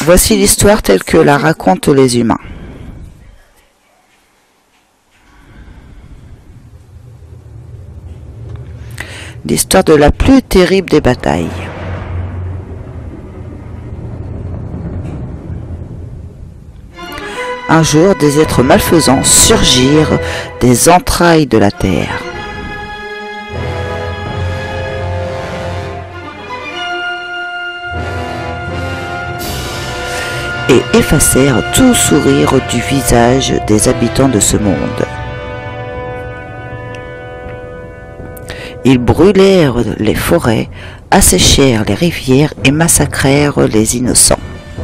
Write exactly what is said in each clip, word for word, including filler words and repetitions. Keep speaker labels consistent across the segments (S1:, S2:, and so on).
S1: Voici l'histoire telle que la racontent les humains. L'histoire de la plus terrible des batailles. Un jour, des êtres malfaisants surgirent des entrailles de la terre. Et effacèrent tout sourire du visage des habitants de ce monde. Ils brûlèrent les forêts, asséchèrent les rivières et massacrèrent les innocents.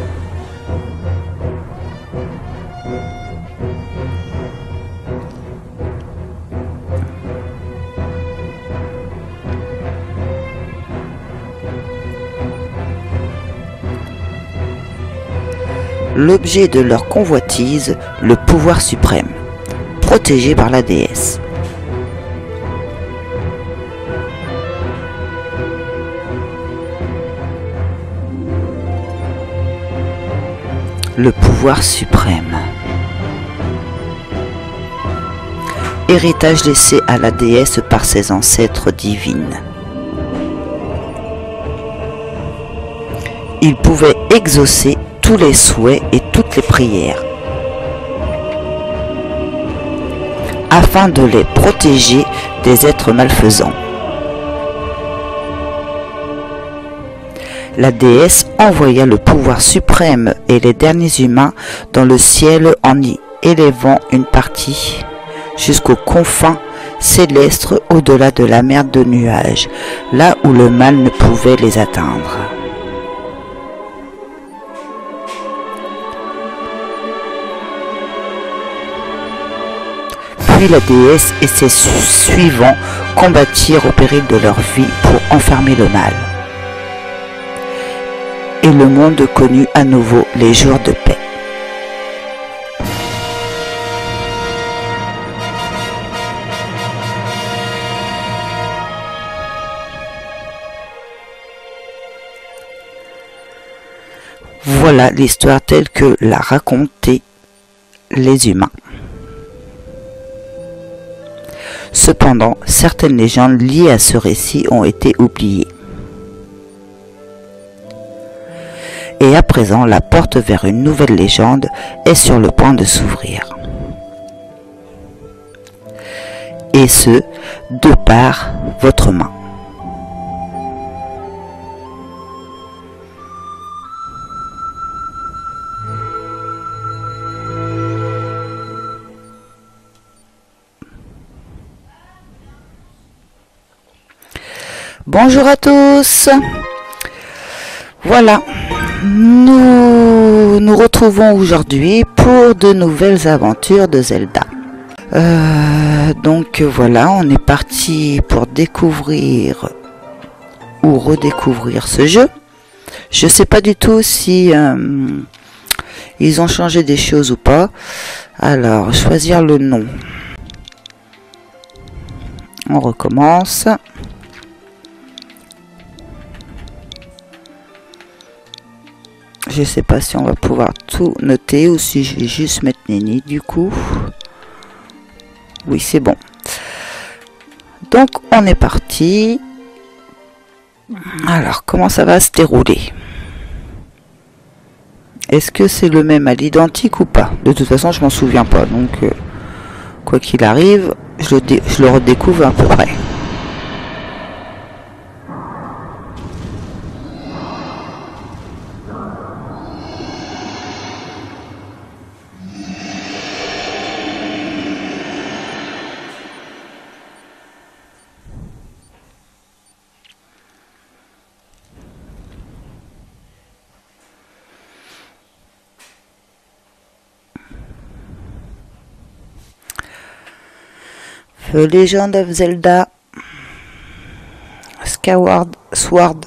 S1: L'objet de leur convoitise, le pouvoir suprême, protégé par la déesse. Le pouvoir suprême. Héritage laissé à la déesse par ses ancêtres divines. Il pouvait exaucer tous les souhaits et toutes les prières, afin de les protéger des êtres malfaisants. La déesse envoya le pouvoir suprême et les derniers humains dans le ciel en y élevant une partie jusqu'aux confins célestes au-delà de la mer de nuages, là où le mal ne pouvait les atteindre. Puis la déesse et ses suivants combattirent au péril de leur vie pour enfermer le mal. Et le monde connut à nouveau les jours de paix. Voilà l'histoire telle que l'a racontée les humains. Cependant, certaines légendes liées à ce récit ont été oubliées. Et à présent, la porte vers une nouvelle légende est sur le point de s'ouvrir. Et ce, de par votre main. Bonjour à tous. Voilà, nous nous retrouvons aujourd'hui pour de nouvelles aventures de Zelda. Euh, donc voilà, on est parti pour découvrir ou redécouvrir ce jeu. Je sais pas du tout si euh, ils ont changé des choses ou pas. Alors, choisir le nom. On recommence. Je sais pas si on va pouvoir tout noter ou si je vais juste mettre Nini du coup. Oui, c'est bon. Donc, on est parti. Alors, comment ça va se dérouler? Est-ce que c'est le même à l'identique ou pas? De toute façon, je m'en souviens pas. Donc, euh, quoi qu'il arrive, je le, dé je le redécouvre à peu près. The Legend of Zelda Skyward Sword.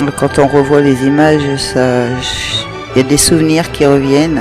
S1: Quand on revoit les images, ça, il y a des souvenirs qui reviennent.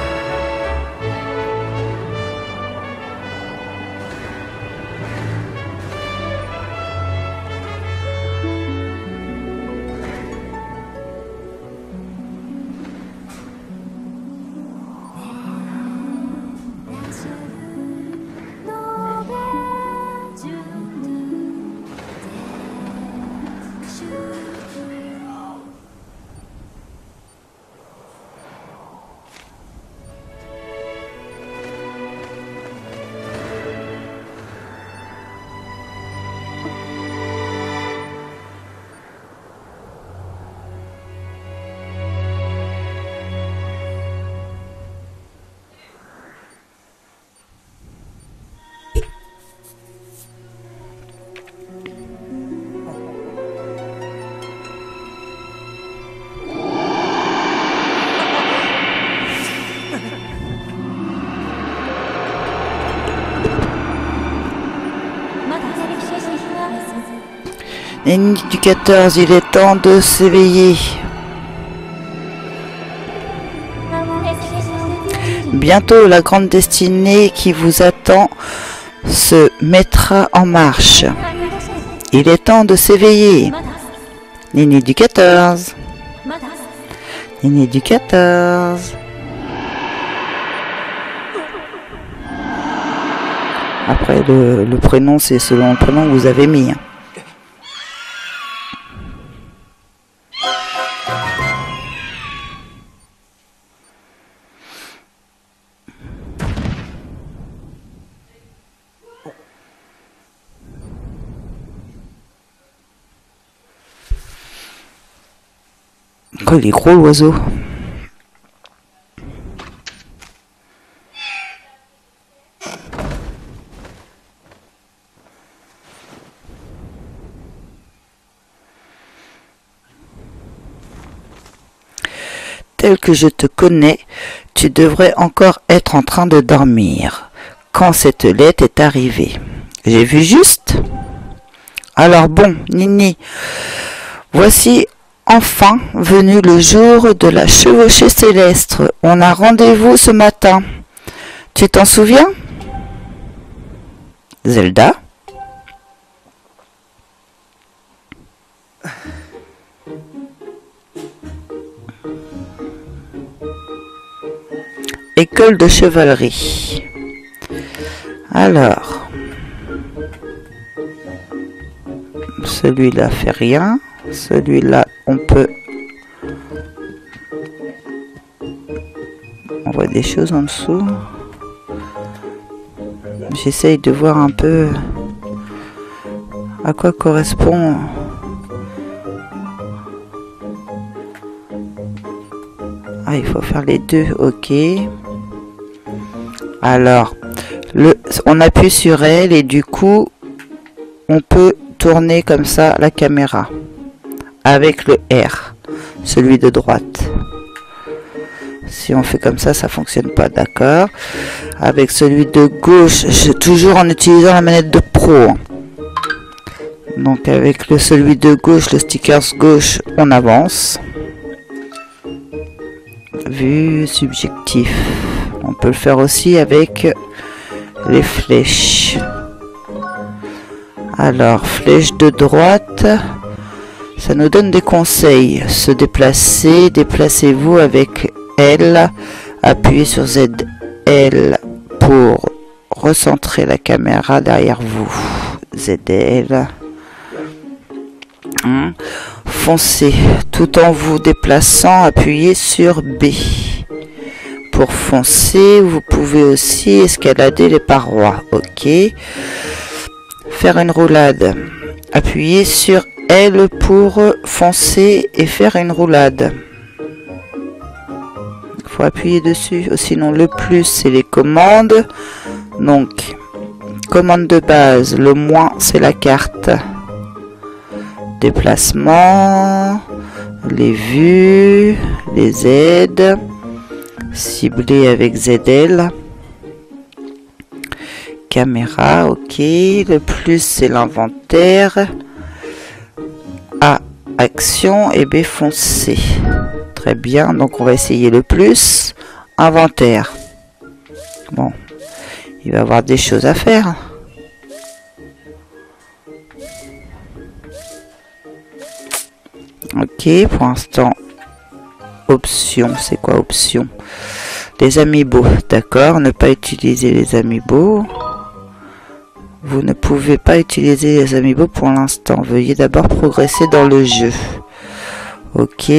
S1: Éducateur, il est temps de s'éveiller. Bientôt, la grande destinée qui vous attend se mettra en marche. Il est temps de s'éveiller. Éducateur. Éducateur. Après, le, le prénom, c'est selon le prénom que vous avez mis. Oh, il est gros l'oiseau. Tel que je te connais, tu devrais encore être en train de dormir quand cette lettre est arrivée. J'ai vu juste? Alors bon, Nini, voici enfin venu le jour de la chevauchée céleste. On a rendez-vous ce matin. Tu t'en souviens? Zelda? École de chevalerie. Alors, celui-là fait rien. Celui-là, on peut... On voit des choses en dessous. J'essaye de voir un peu à quoi correspond... Ah, il faut faire les deux, ok. Alors, le, on appuie sur elle et du coup, on peut tourner comme ça la caméra. Avec le R, celui de droite. Si on fait comme ça, ça fonctionne pas, d'accord. Avec celui de gauche, je, toujours en utilisant la manette de pro. Donc avec le celui de gauche, le sticker gauche, on avance. Vue subjectif. On peut le faire aussi avec les flèches. Alors, flèche de droite. Ça nous donne des conseils. Se déplacer, déplacez-vous avec L. Appuyez sur Z L pour recentrer la caméra derrière vous. Z L. Hein. Foncez tout en vous déplaçant. Appuyez sur B. Pour foncer, vous pouvez aussi escalader les parois. Ok. Faire une roulade. Appuyez sur L pour foncer et faire une roulade. Il faut appuyer dessus. Sinon, le plus, c'est les commandes. Donc, commande de base. Le moins, c'est la carte. Déplacement. Les vues. Les aides. Cibler avec Z L. Caméra, ok. Le plus, c'est l'inventaire. A, Action et B foncé. Très bien, donc on va essayer le plus. Inventaire. Bon, il va y avoir des choses à faire. Ok, pour l'instant, option, c'est quoi option? Les amiibo, d'accord, ne pas utiliser les amiibo. Vous ne pouvez pas utiliser les amiibo pour l'instant. Veuillez d'abord progresser dans le jeu. Ok.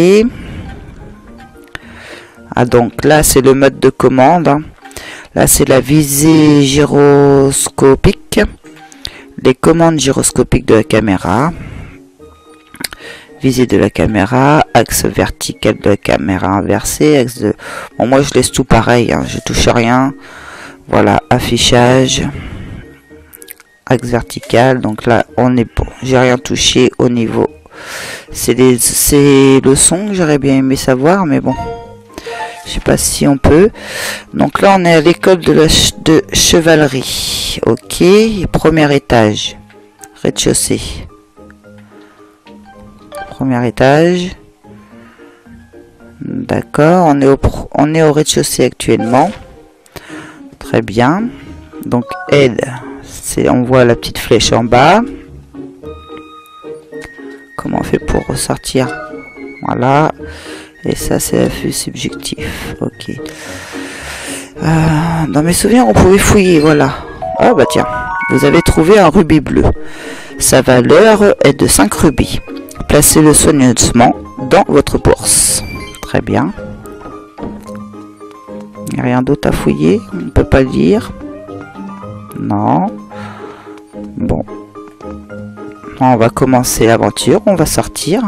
S1: Ah donc là c'est le mode de commande. Hein. Là c'est la visée gyroscopique. Les commandes gyroscopiques de la caméra. Visée de la caméra, axe vertical de la caméra inversé, axe de... Bon moi je laisse tout pareil, hein. Je touche rien. Voilà, affichage. Axe vertical, donc là on est bon, j'ai rien touché au niveau, c'est les c'est le son que j'aurais bien aimé savoir, mais bon, je sais pas si on peut. Donc là on est à l'école de la ch de chevalerie. Ok, premier étage, rez-de-chaussée, premier étage, d'accord, on est au on est au rez-de-chaussée actuellement. Très bien, donc aide. On voit la petite flèche en bas. Comment on fait pour ressortir? Voilà. Et ça, c'est la vue subjectif. Ok. Euh, dans mes souvenirs, on pouvait fouiller. Voilà. Ah bah tiens. Vous avez trouvé un rubis bleu. Sa valeur est de cinq rubis. Placez-le soigneusement dans votre bourse. Très bien. Il n'y a rien d'autre à fouiller. On ne peut pas lire. Non. Bon. On va commencer l'aventure. On va sortir.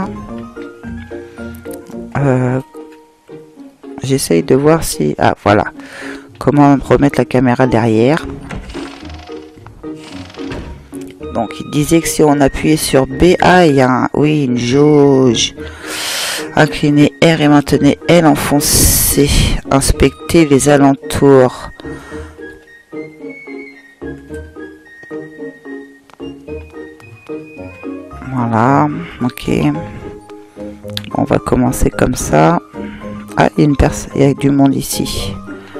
S1: Euh, J'essaye de voir si... Ah, voilà. Comment remettre la caméra derrière. Donc, il disait que si on appuyait sur B, ah, il y a un... Oui, une jauge. Inclinez R et maintenez L enfoncé. Inspectez les alentours. Voilà, ok. On va commencer comme ça. Ah, il y a une personne, il y a du monde ici.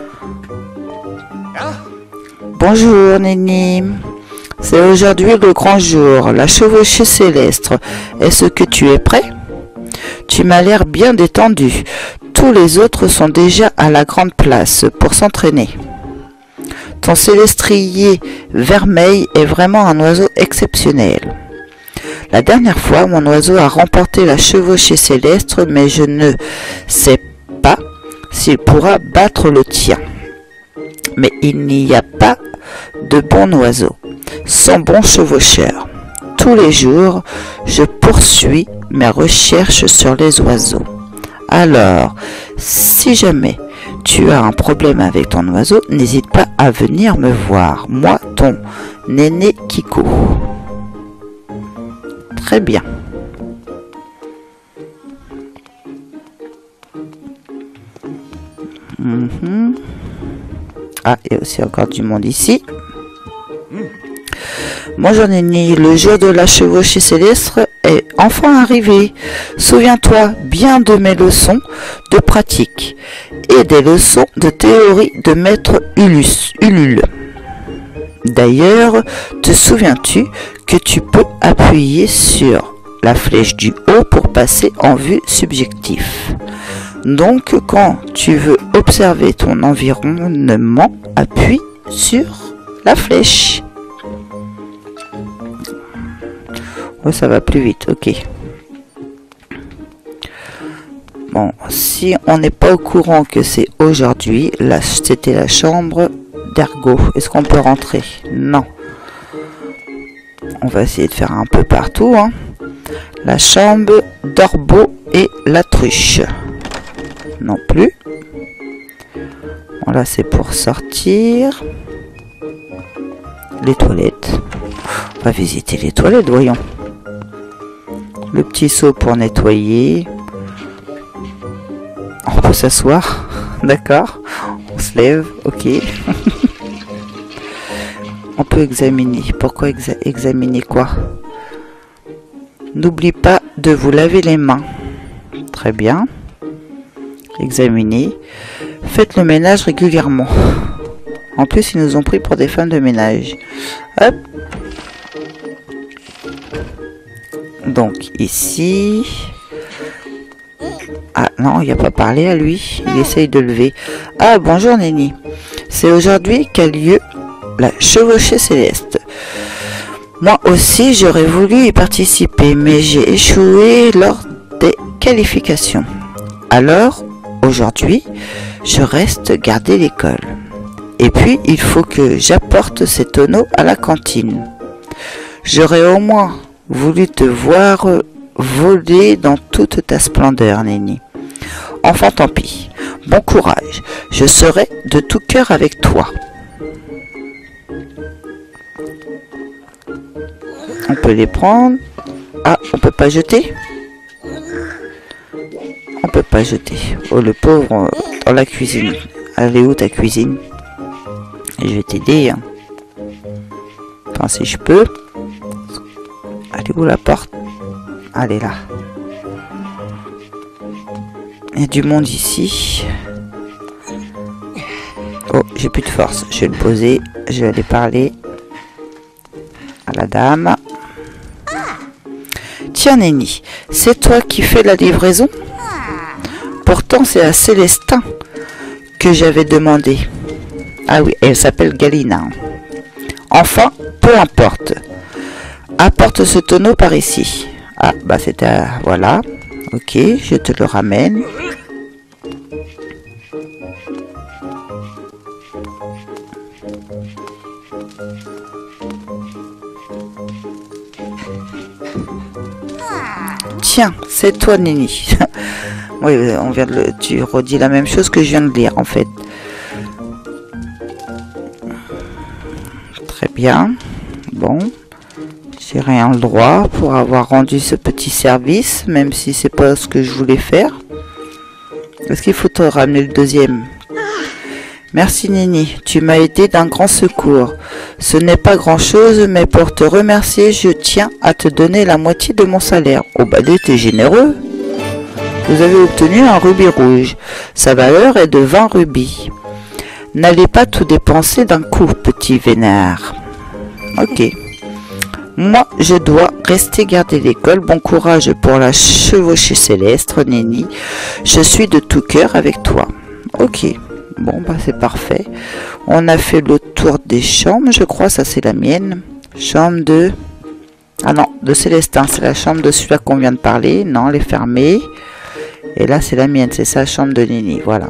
S1: Bonjour Nini. C'est aujourd'hui le grand jour, la chevauchée céleste. Est-ce que tu es prêt? Tu m'as l'air bien détendu. Tous les autres sont déjà à la grande place pour s'entraîner. Ton célestrier vermeil est vraiment un oiseau exceptionnel. La dernière fois, mon oiseau a remporté la chevauchée céleste, mais je ne sais pas s'il pourra battre le tien. Mais il n'y a pas de bon oiseau sans bon chevaucheur. Tous les jours, je poursuis mes recherches sur les oiseaux. Alors, si jamais tu as un problème avec ton oiseau, n'hésite pas à venir me voir. Moi, ton néné Kiko. Très bien. Mmh. Ah, il y a aussi encore du monde ici. Bonjour Nini, le jour de la chevauchée céleste est enfin arrivé. Souviens-toi bien de mes leçons de pratique et des leçons de théorie de maître Ulus, Ulule. D'ailleurs, te souviens-tu que tu peux appuyer sur la flèche du haut pour passer en vue subjective. Donc, quand tu veux observer ton environnement, appuie sur la flèche. Oh, ça va plus vite, ok. Bon, si on n'est pas au courant que c'est aujourd'hui, là, c'était la chambre d'Ergo. Est-ce qu'on peut rentrer? Non. On va essayer de faire un peu partout. Hein. La chambre d'Orbo et la truche. Non plus. Bon, là, c'est pour sortir. Les toilettes. On va visiter les toilettes, voyons. Le petit seau pour nettoyer. On peut s'asseoir. D'accord. On se lève. Ok. On peut examiner. Pourquoi exa examiner quoi? N'oublie pas de vous laver les mains. Très bien. Examinez. Faites le ménage régulièrement. En plus, ils nous ont pris pour des femmes de ménage. Hop. Donc, ici... Ah non, il n'y a pas parlé à lui. Il essaye de lever. Ah, bonjour Nenny. C'est aujourd'hui qu'a lieu la chevauchée céleste. Moi aussi, j'aurais voulu y participer, mais j'ai échoué lors des qualifications. Alors, aujourd'hui, je reste garder l'école. Et puis, il faut que j'apporte ces tonneaux à la cantine. J'aurais au moins voulu te voir voler dans toute ta splendeur, Nenny. Enfin, tant pis. Bon courage. Je serai de tout cœur avec toi. On peut les prendre. Ah, on peut pas jeter? On peut pas jeter. Oh, le pauvre, dans la cuisine. Elle est où ta cuisine? Je vais t'aider. Hein. Enfin, si je peux. Elle est où la porte? Elle est là. Il y a du monde ici. Oh, j'ai plus de force. Je vais le poser. Je vais aller parler à la dame. Tiens, Nenny, c'est toi qui fais la livraison? Pourtant, c'est à Célestin que j'avais demandé. Ah oui, elle s'appelle Galina. Enfin, peu importe. Apporte ce tonneau par ici. Ah, bah c'était... À... Voilà. Ok, je te le ramène. Tiens, c'est toi, Nenny. Oui, on vient de le... Tu redis la même chose que je viens de lire, en fait. Très bien. Bon. J'ai rien le droit pour avoir rendu ce petit service, même si c'est pas ce que je voulais faire. Est-ce qu'il faut te ramener le deuxième? Merci Nenny, tu m'as été d'un grand secours. Ce n'est pas grand chose, mais pour te remercier, je tiens à te donner la moitié de mon salaire. Oh bah t'es généreux. Vous avez obtenu un rubis rouge. Sa valeur est de vingt rubis. N'allez pas tout dépenser d'un coup, petit vénard. Ok. Moi, je dois rester garder l'école. Bon courage pour la chevauchée céleste, Nenny. Je suis de tout cœur avec toi. Ok. Bon, bah c'est parfait. On a fait le tour des chambres, je crois. Ça, c'est la mienne. Chambre de... Ah non, de Célestin. C'est la chambre de celui-là qu'on vient de parler. Non, elle est fermée. Et là, c'est la mienne. C'est sa chambre de Nenny. Voilà.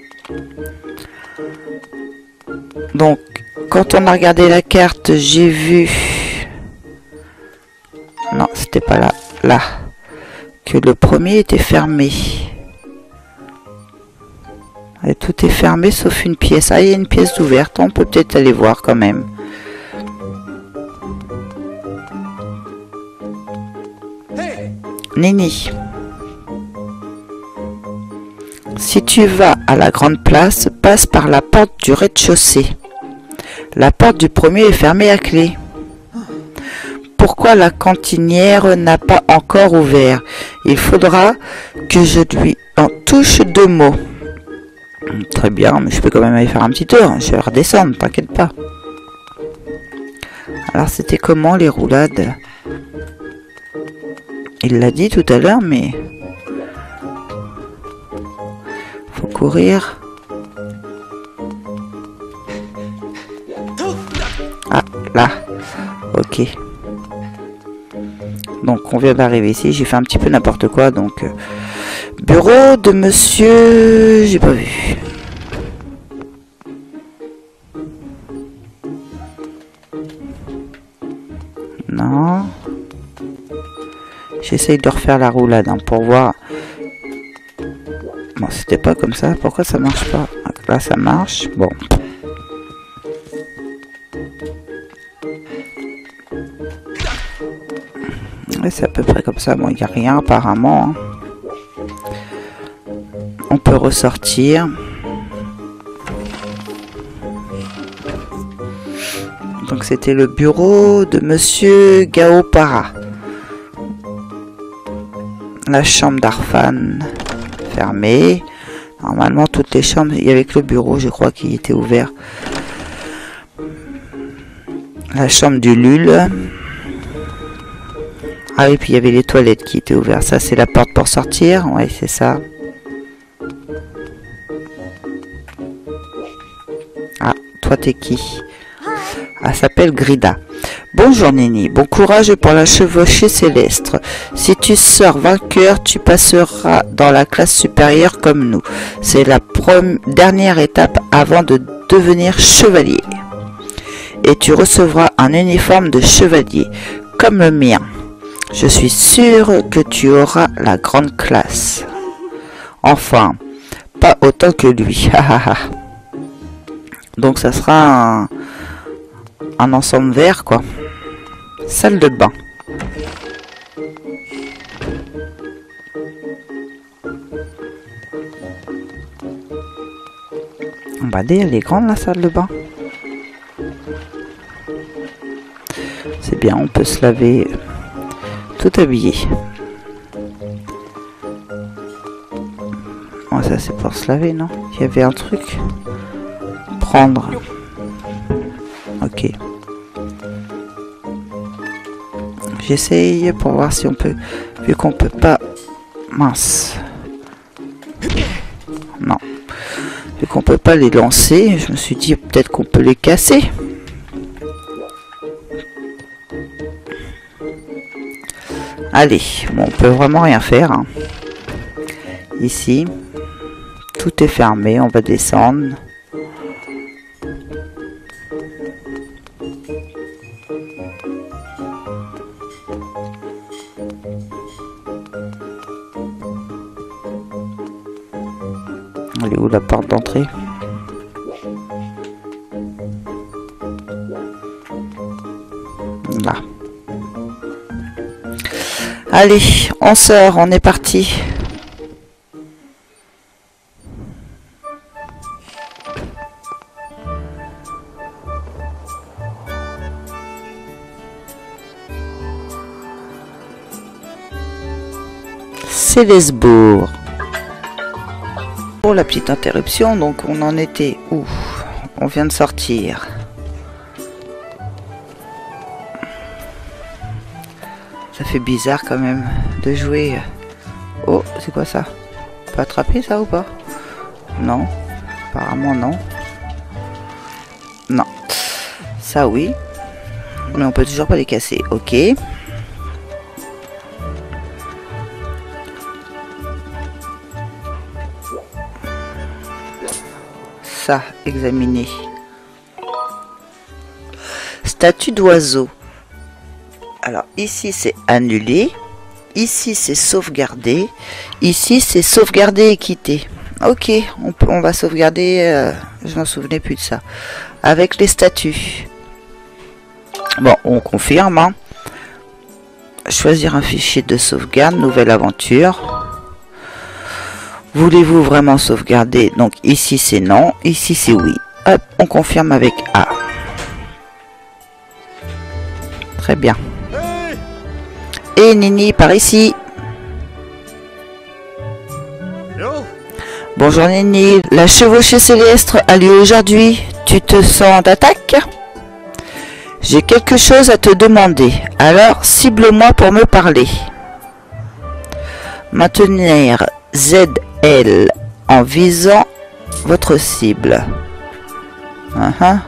S1: Donc, quand on a regardé la carte, j'ai vu... Non, c'était pas là. Là. Que le premier était fermé. Et tout est fermé sauf une pièce. Ah, il y a une pièce ouverte. On peut peut-être aller voir quand même. Nenny. Si tu vas à la grande place, passe par la porte du rez-de-chaussée. La porte du premier est fermée à clé. Pourquoi la cantinière n'a pas encore ouvert? Il faudra que je lui en touche deux mots. Très bien, mais je peux quand même aller faire un petit tour. Je vais redescendre, t'inquiète pas. Alors, c'était comment les roulades? Il l'a dit tout à l'heure, mais... Faut courir. Ah, là. Ok. Donc, on vient d'arriver ici. J'ai fait un petit peu n'importe quoi, donc... Euh, bureau de monsieur... J'ai pas vu. Non. J'essaye de refaire la roulade hein, pour voir. Bon, c'était pas comme ça. Pourquoi ça marche pas? Là, ça marche. Bon. Ouais, c'est à peu près comme ça. Bon, il n'y a rien apparemment. Hein. On peut ressortir. Donc c'était le bureau de monsieur Gaopara. La chambre d'Arfan, fermée. Normalement, toutes les chambres, il y avait que le bureau, je crois, qui était ouvert. La chambre du Lul. Ah oui, puis il y avait les toilettes qui étaient ouvertes. Ça, c'est la porte pour sortir. Oui, c'est ça. Ah, toi, t'es qui? Elle s'appelle Grida. Bonjour Nini, bon courage pour la chevauchée céleste. Si tu sors vainqueur, tu passeras dans la classe supérieure comme nous. C'est la dernière étape avant de devenir chevalier. Et tu recevras un uniforme de chevalier, comme le mien. Je suis sûre que tu auras la grande classe. Enfin, pas autant que lui. Donc ça sera un, un ensemble vert, quoi. Salle de bain. Bah, elle est grande la salle de bain. C'est bien, on peut se laver tout habillé. Oh, ça c'est pour se laver, non? Il y avait un truc. Prendre. Ok. J'essaye pour voir si on peut, vu qu'on peut pas, mince, non, vu qu'on peut pas les lancer, je me suis dit peut-être qu'on peut les casser. Allez, bon, on peut vraiment rien faire, hein. Ici, tout est fermé, on va descendre. Elle est où la porte d'entrée? Là. Allez, on sort, on est parti. Célesbourg. Pour la petite interruption, donc on en était où? On vient de sortir. Ça fait bizarre quand même de jouer. Oh, c'est quoi ça? On peut attraper ça ou pas? Non, apparemment non. Non, ça oui, mais on peut toujours pas les casser. Ok. Ça, examiner. Statue d'oiseau. Alors ici c'est annulé, ici c'est sauvegarder, ici c'est sauvegarder et quitter. Ok, on, peut, on va sauvegarder, euh, je m'en souvenais plus de ça, avec les statuts. Bon, on confirme, hein. Choisir un fichier de sauvegarde, nouvelle aventure. Voulez-vous vraiment sauvegarder? Donc ici c'est non, ici c'est oui. Hop, on confirme avec A. Très bien. Et Nini, par ici. Bonjour Nini, la chevauchée céleste a lieu aujourd'hui. Tu te sens d'attaque? J'ai quelque chose à te demander. Alors, cible-moi pour me parler. Maintenir Z L en visant votre cible. Uh-huh.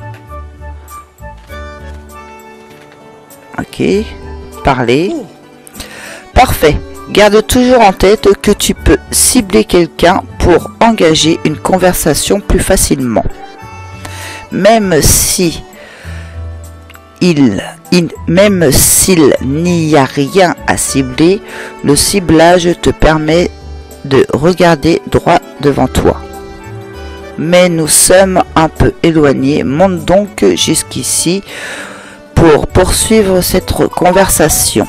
S1: Ok. Parler. Parfait. Garde toujours en tête que tu peux cibler quelqu'un pour engager une conversation plus facilement. Même si il, il même s'il n'y a rien à cibler, le ciblage te permet de regarder droit devant toi. Mais nous sommes un peu éloignés. Monte donc jusqu'ici pour poursuivre cette conversation.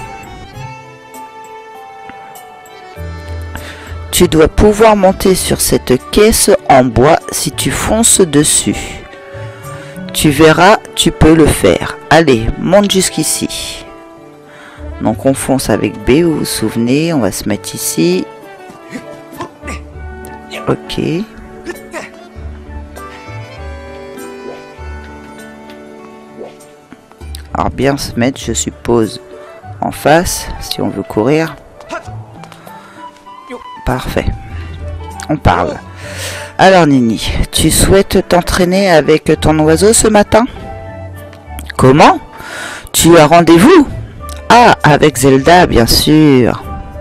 S1: Tu dois pouvoir monter sur cette caisse en bois si tu fonces dessus. Tu verras, tu peux le faire. Allez, monte jusqu'ici. Donc on fonce avec B, vous vous souvenez, on va se mettre ici. Ok. Alors bien se mettre, je suppose, en face, si on veut courir. Parfait. On parle. Alors Nini, tu souhaites t'entraîner avec ton oiseau ce matin? Comment? Tu as rendez-vous? Ah, avec Zelda, bien sûr.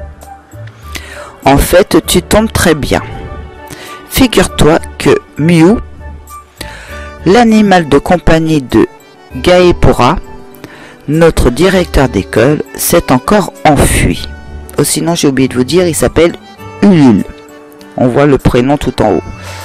S1: En fait, tu tombes très bien. Figure-toi que Miu, l'animal de compagnie de Gaepora, notre directeur d'école, s'est encore enfui. Oh, sinon, j'ai oublié de vous dire, il s'appelle Ulule. On voit le prénom tout en haut.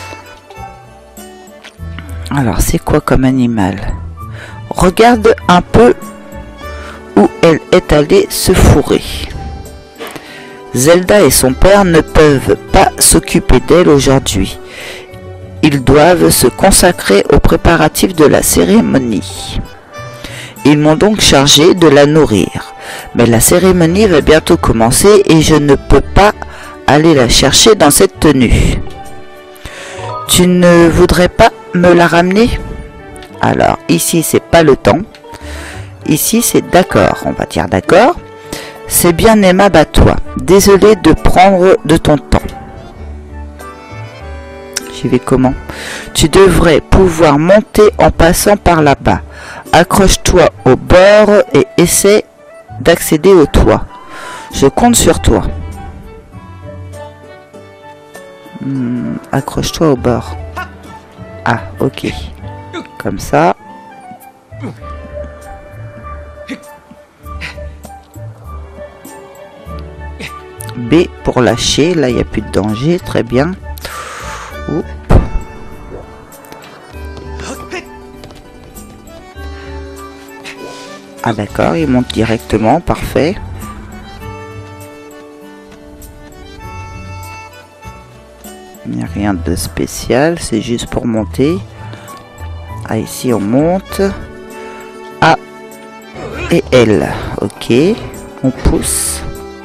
S1: Alors, c'est quoi comme animal? Regarde un peu où elle est allée se fourrer. Zelda et son père ne peuvent pas s'occuper d'elle aujourd'hui. Ils doivent se consacrer aux préparatifs de la cérémonie. Ils m'ont donc chargé de la nourrir. Mais la cérémonie va bientôt commencer et je ne peux pas aller la chercher dans cette tenue. Tu ne voudrais pas me la ramener? Alors, ici, c'est pas le temps. Ici, c'est d'accord. On va dire d'accord. C'est bien aimable à toi. Désolé de prendre de ton temps. J'y vais comment? Tu devrais pouvoir monter en passant par là-bas. Accroche-toi au bord et essaie d'accéder au toit. Je compte sur toi. Hmm, accroche-toi au bord. Ah, ok. Comme ça. B pour lâcher. Là, il n'y a plus de danger. Très bien. Oups. Ah d'accord, il monte directement. Parfait. Il n'y a rien de spécial. C'est juste pour monter. Ah, ici, on monte. A et L. Ok. On pousse.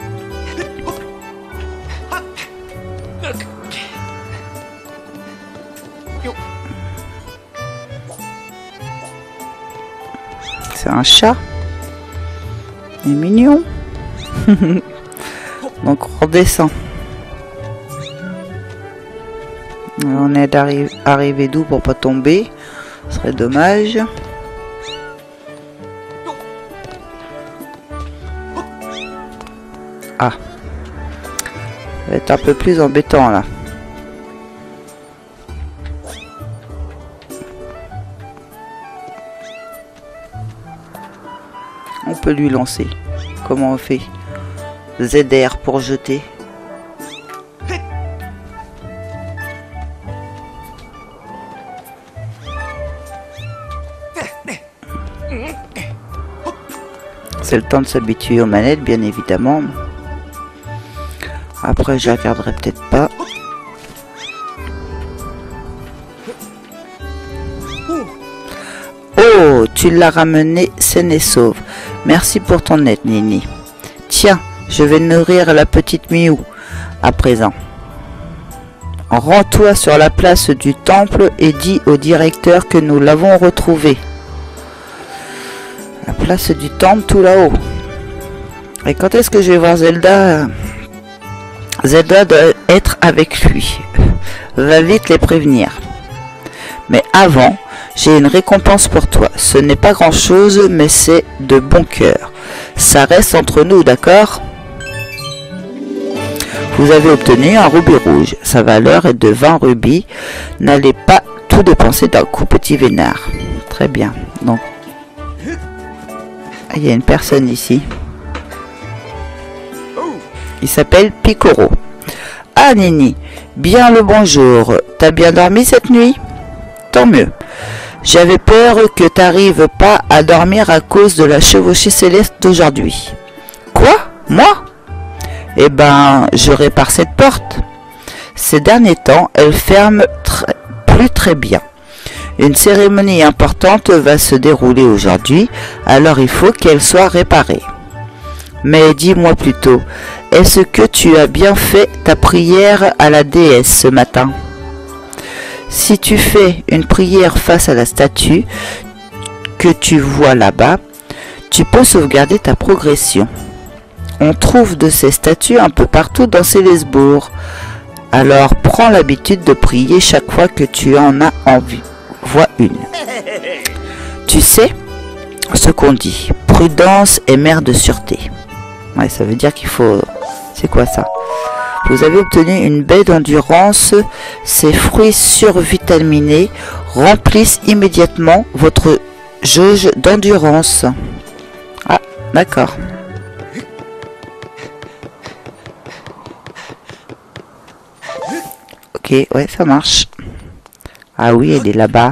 S1: C'est un chat. Il est mignon. Donc on redescend. On est arrivé, arrivé d'où pour pas tomber? Ce serait dommage. Ah. Ça va être un peu plus embêtant là. On peut lui lancer. Comment on fait? Z R pour jeter. C'est le temps de s'habituer aux manettes, bien évidemment. Après, je la regarderai peut-être pas. Oh, tu l'as ramené saine et sauve. Merci pour ton aide, Nini. Tiens, je vais nourrir la petite Miu à présent. Rends-toi sur la place du temple et dis au directeur que nous l'avons retrouvé. La place du temple tout là-haut. Et quand est-ce que je vais voir Zelda? Zelda doit être avec lui. Va vite les prévenir. Mais avant, j'ai une récompense pour toi. Ce n'est pas grand-chose, mais c'est de bon cœur. Ça reste entre nous, d'accord? Vous avez obtenu un rubis rouge. Sa valeur est de vingt rubis. N'allez pas tout dépenser d'un coup, petit vénard. Très bien. Donc, il y a une personne ici. Il s'appelle Picoro. Ah, Nini, bien le bonjour. T'as bien dormi cette nuit? Tant mieux. J'avais peur que t'arrives pas à dormir à cause de la chevauchée céleste d'aujourd'hui. Quoi? Moi? Eh ben, je répare cette porte. Ces derniers temps, elle ferme tr- plus très bien. Une cérémonie importante va se dérouler aujourd'hui, alors il faut qu'elle soit réparée. Mais dis-moi plutôt, est-ce que tu as bien fait ta prière à la déesse ce matin? Si tu fais une prière face à la statue que tu vois là-bas, tu peux sauvegarder ta progression. On trouve de ces statues un peu partout dans Célesbourg. Alors prends l'habitude de prier chaque fois que tu en as envie. Vois une. Tu sais ce qu'on dit, prudence est mère de sûreté. Ouais, ça veut dire qu'il faut... C'est quoi ça? Vous avez obtenu une baie d'endurance. Ces fruits survitaminés remplissent immédiatement votre jauge d'endurance. Ah, d'accord. Ok, ouais, ça marche. Ah oui, elle est là-bas.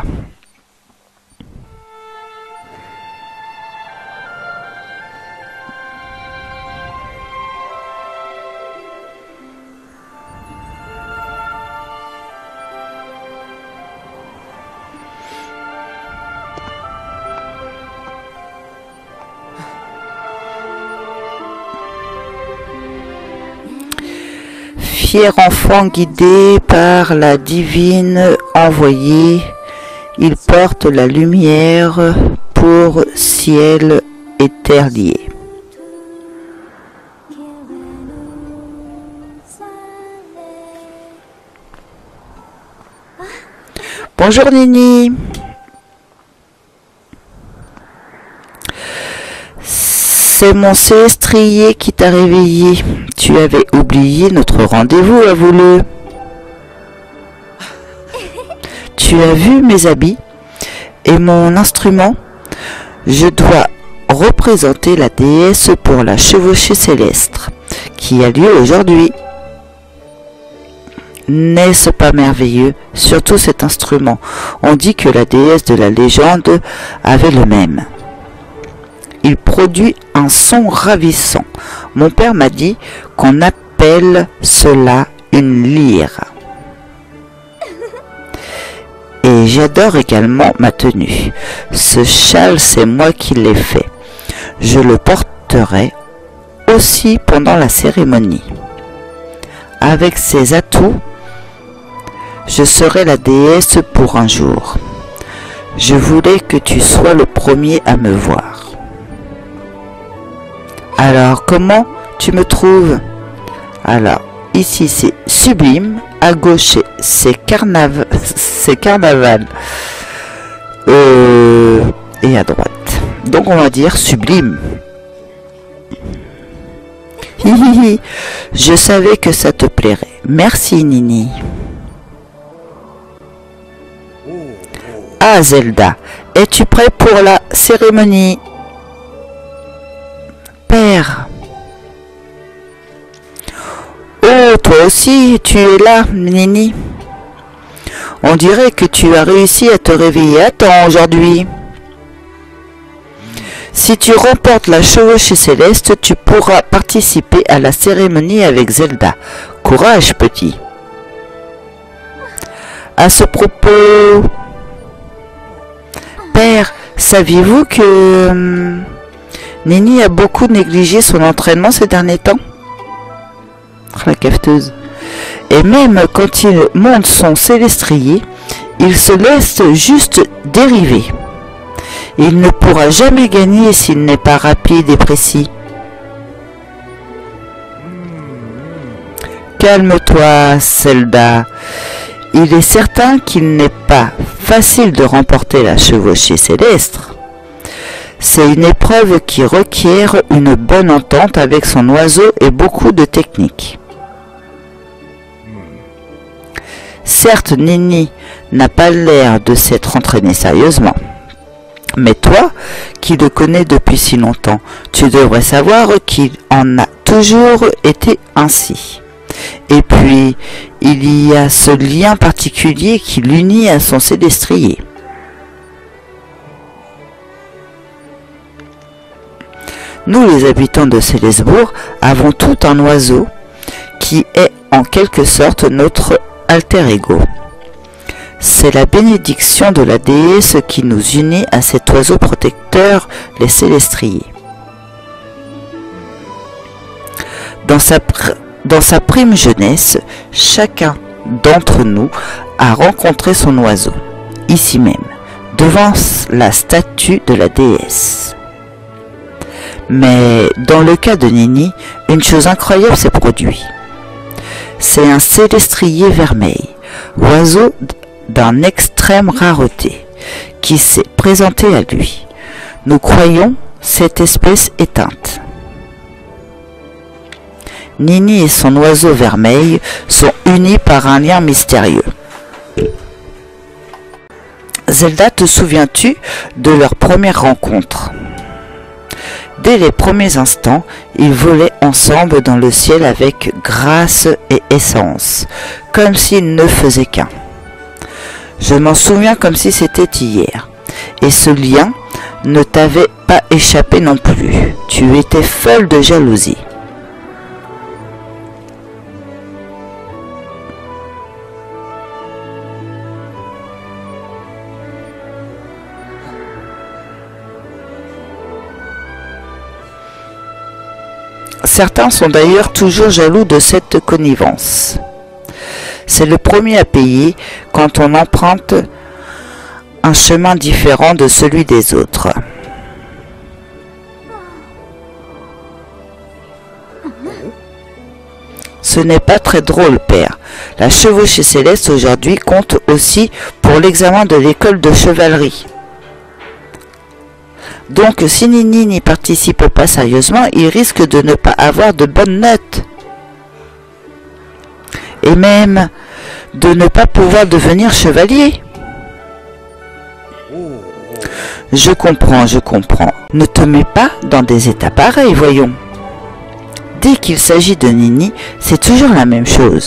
S1: Fier enfant guidé par la divine envoyée, il porte la lumière pour ciel et terre liés. Bonjour Nini. C'est mon célestrier qui t'a réveillé. Tu avais oublié notre rendez-vous, avoue-le. Tu as vu mes habits et mon instrument? Je dois représenter la déesse pour la chevauchée céleste qui a lieu aujourd'hui. N'est-ce pas merveilleux? Surtout cet instrument. On dit que la déesse de la légende avait le même. Il produit un son ravissant. Mon père m'a dit qu'on appelle cela une lyre. Et j'adore également ma tenue. Ce châle, c'est moi qui l'ai fait. Je le porterai aussi pendant la cérémonie. Avec ses atouts, je serai la déesse pour un jour. Je voulais que tu sois le premier à me voir. Alors, comment tu me trouves? Alors, ici c'est sublime, à gauche c'est carnaval, c'est carnaval, euh, et à droite. Donc on va dire sublime. Hihihi, je savais que ça te plairait. Merci Nini. Ah Zelda, es-tu prêt pour la cérémonie? Père. Oh, toi aussi, tu es là, Nini. On dirait que tu as réussi à te réveiller à temps aujourd'hui. Si tu remportes la chevauchée céleste, tu pourras participer à la cérémonie avec Zelda. Courage, petit. À ce propos, Père, saviez-vous que hum, Nini a beaucoup négligé son entraînement ces derniers temps? La cafeteuse. Et même quand il monte son célestrier, il se laisse juste dériver. Il ne pourra jamais gagner s'il n'est pas rapide et précis. Calme-toi, Zelda. Il est certain qu'il n'est pas facile de remporter la chevauchée céleste. C'est une épreuve qui requiert une bonne entente avec son oiseau et beaucoup de technique. Certes, Nini n'a pas l'air de s'être entraîné sérieusement. Mais toi, qui le connais depuis si longtemps, tu devrais savoir qu'il en a toujours été ainsi. Et puis, il y a ce lien particulier qui l'unit à son célestrier. Nous, les habitants de Célesbourg, avons tout un oiseau qui est en quelque sorte notre alter ego. C'est la bénédiction de la déesse qui nous unit à cet oiseau protecteur, les célestriers. Dans sa, pr dans sa prime jeunesse, chacun d'entre nous a rencontré son oiseau, ici même, devant la statue de la déesse. Mais dans le cas de Nini, une chose incroyable s'est produite. C'est un célestrier vermeil, oiseau d'un extrême rareté, qui s'est présenté à lui. Nous croyons cette espèce éteinte. Nini et son oiseau vermeil sont unis par un lien mystérieux. Zelda, te souviens-tu de leur première rencontre? Dès les premiers instants, ils volaient ensemble dans le ciel avec grâce et essence, comme s'ils ne faisaient qu'un. Je m'en souviens comme si c'était hier, et ce lien ne t'avait pas échappé non plus. Tu étais folle de jalousie. Certains sont d'ailleurs toujours jaloux de cette connivence. C'est le premier à payer quand on emprunte un chemin différent de celui des autres. Ce n'est pas très drôle, père. La chevauchée céleste aujourd'hui compte aussi pour l'examen de l'école de chevalerie. Donc si Nini n'y participe pas sérieusement, il risque de ne pas avoir de bonnes notes. Et même de ne pas pouvoir devenir chevalier. Je comprends, je comprends. Ne te mets pas dans des états pareils, voyons. Dès qu'il s'agit de Nini, c'est toujours la même chose.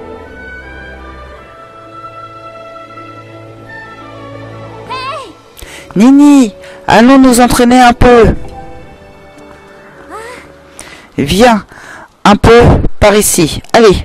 S1: Nini, allons nous entraîner un peu. Viens, un peu par ici. Allez.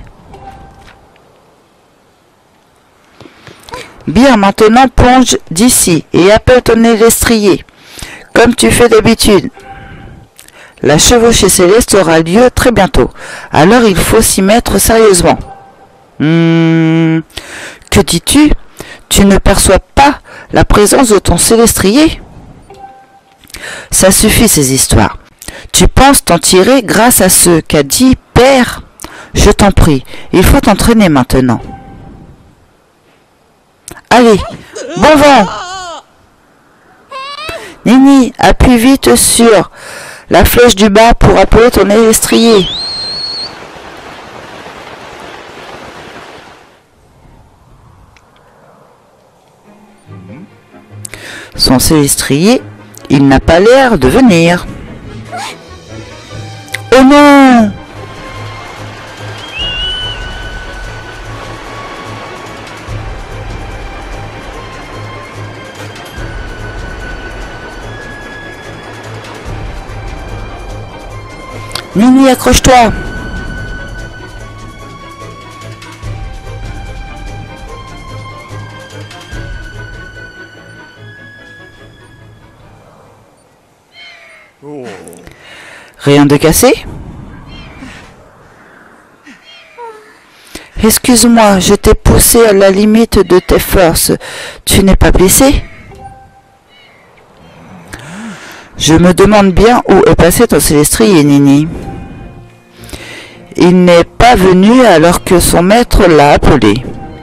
S1: Bien, maintenant plonge d'ici et appelle ton élestrier, comme tu fais d'habitude. La chevauchée céleste aura lieu très bientôt, alors il faut s'y mettre sérieusement. Hmm, que dis-tu? Tu ne perçois pas la présence de ton célestrier? Ça suffit ces histoires. Tu penses t'en tirer grâce à ce qu'a dit Père? Je t'en prie, il faut t'entraîner maintenant. Allez, bon vent! Nini, appuie vite sur la flèche du bas pour appeler ton élestrier. Son célestrier, il n'a pas l'air de venir. Oh non! Nini, accroche-toi! Rien de cassé? Excuse-moi, je t'ai poussé à la limite de tes forces. Tu n'es pas blessé? Je me demande bien où est passé ton célestrier, Nini. Il n'est pas venu alors que son maître l'a appelé.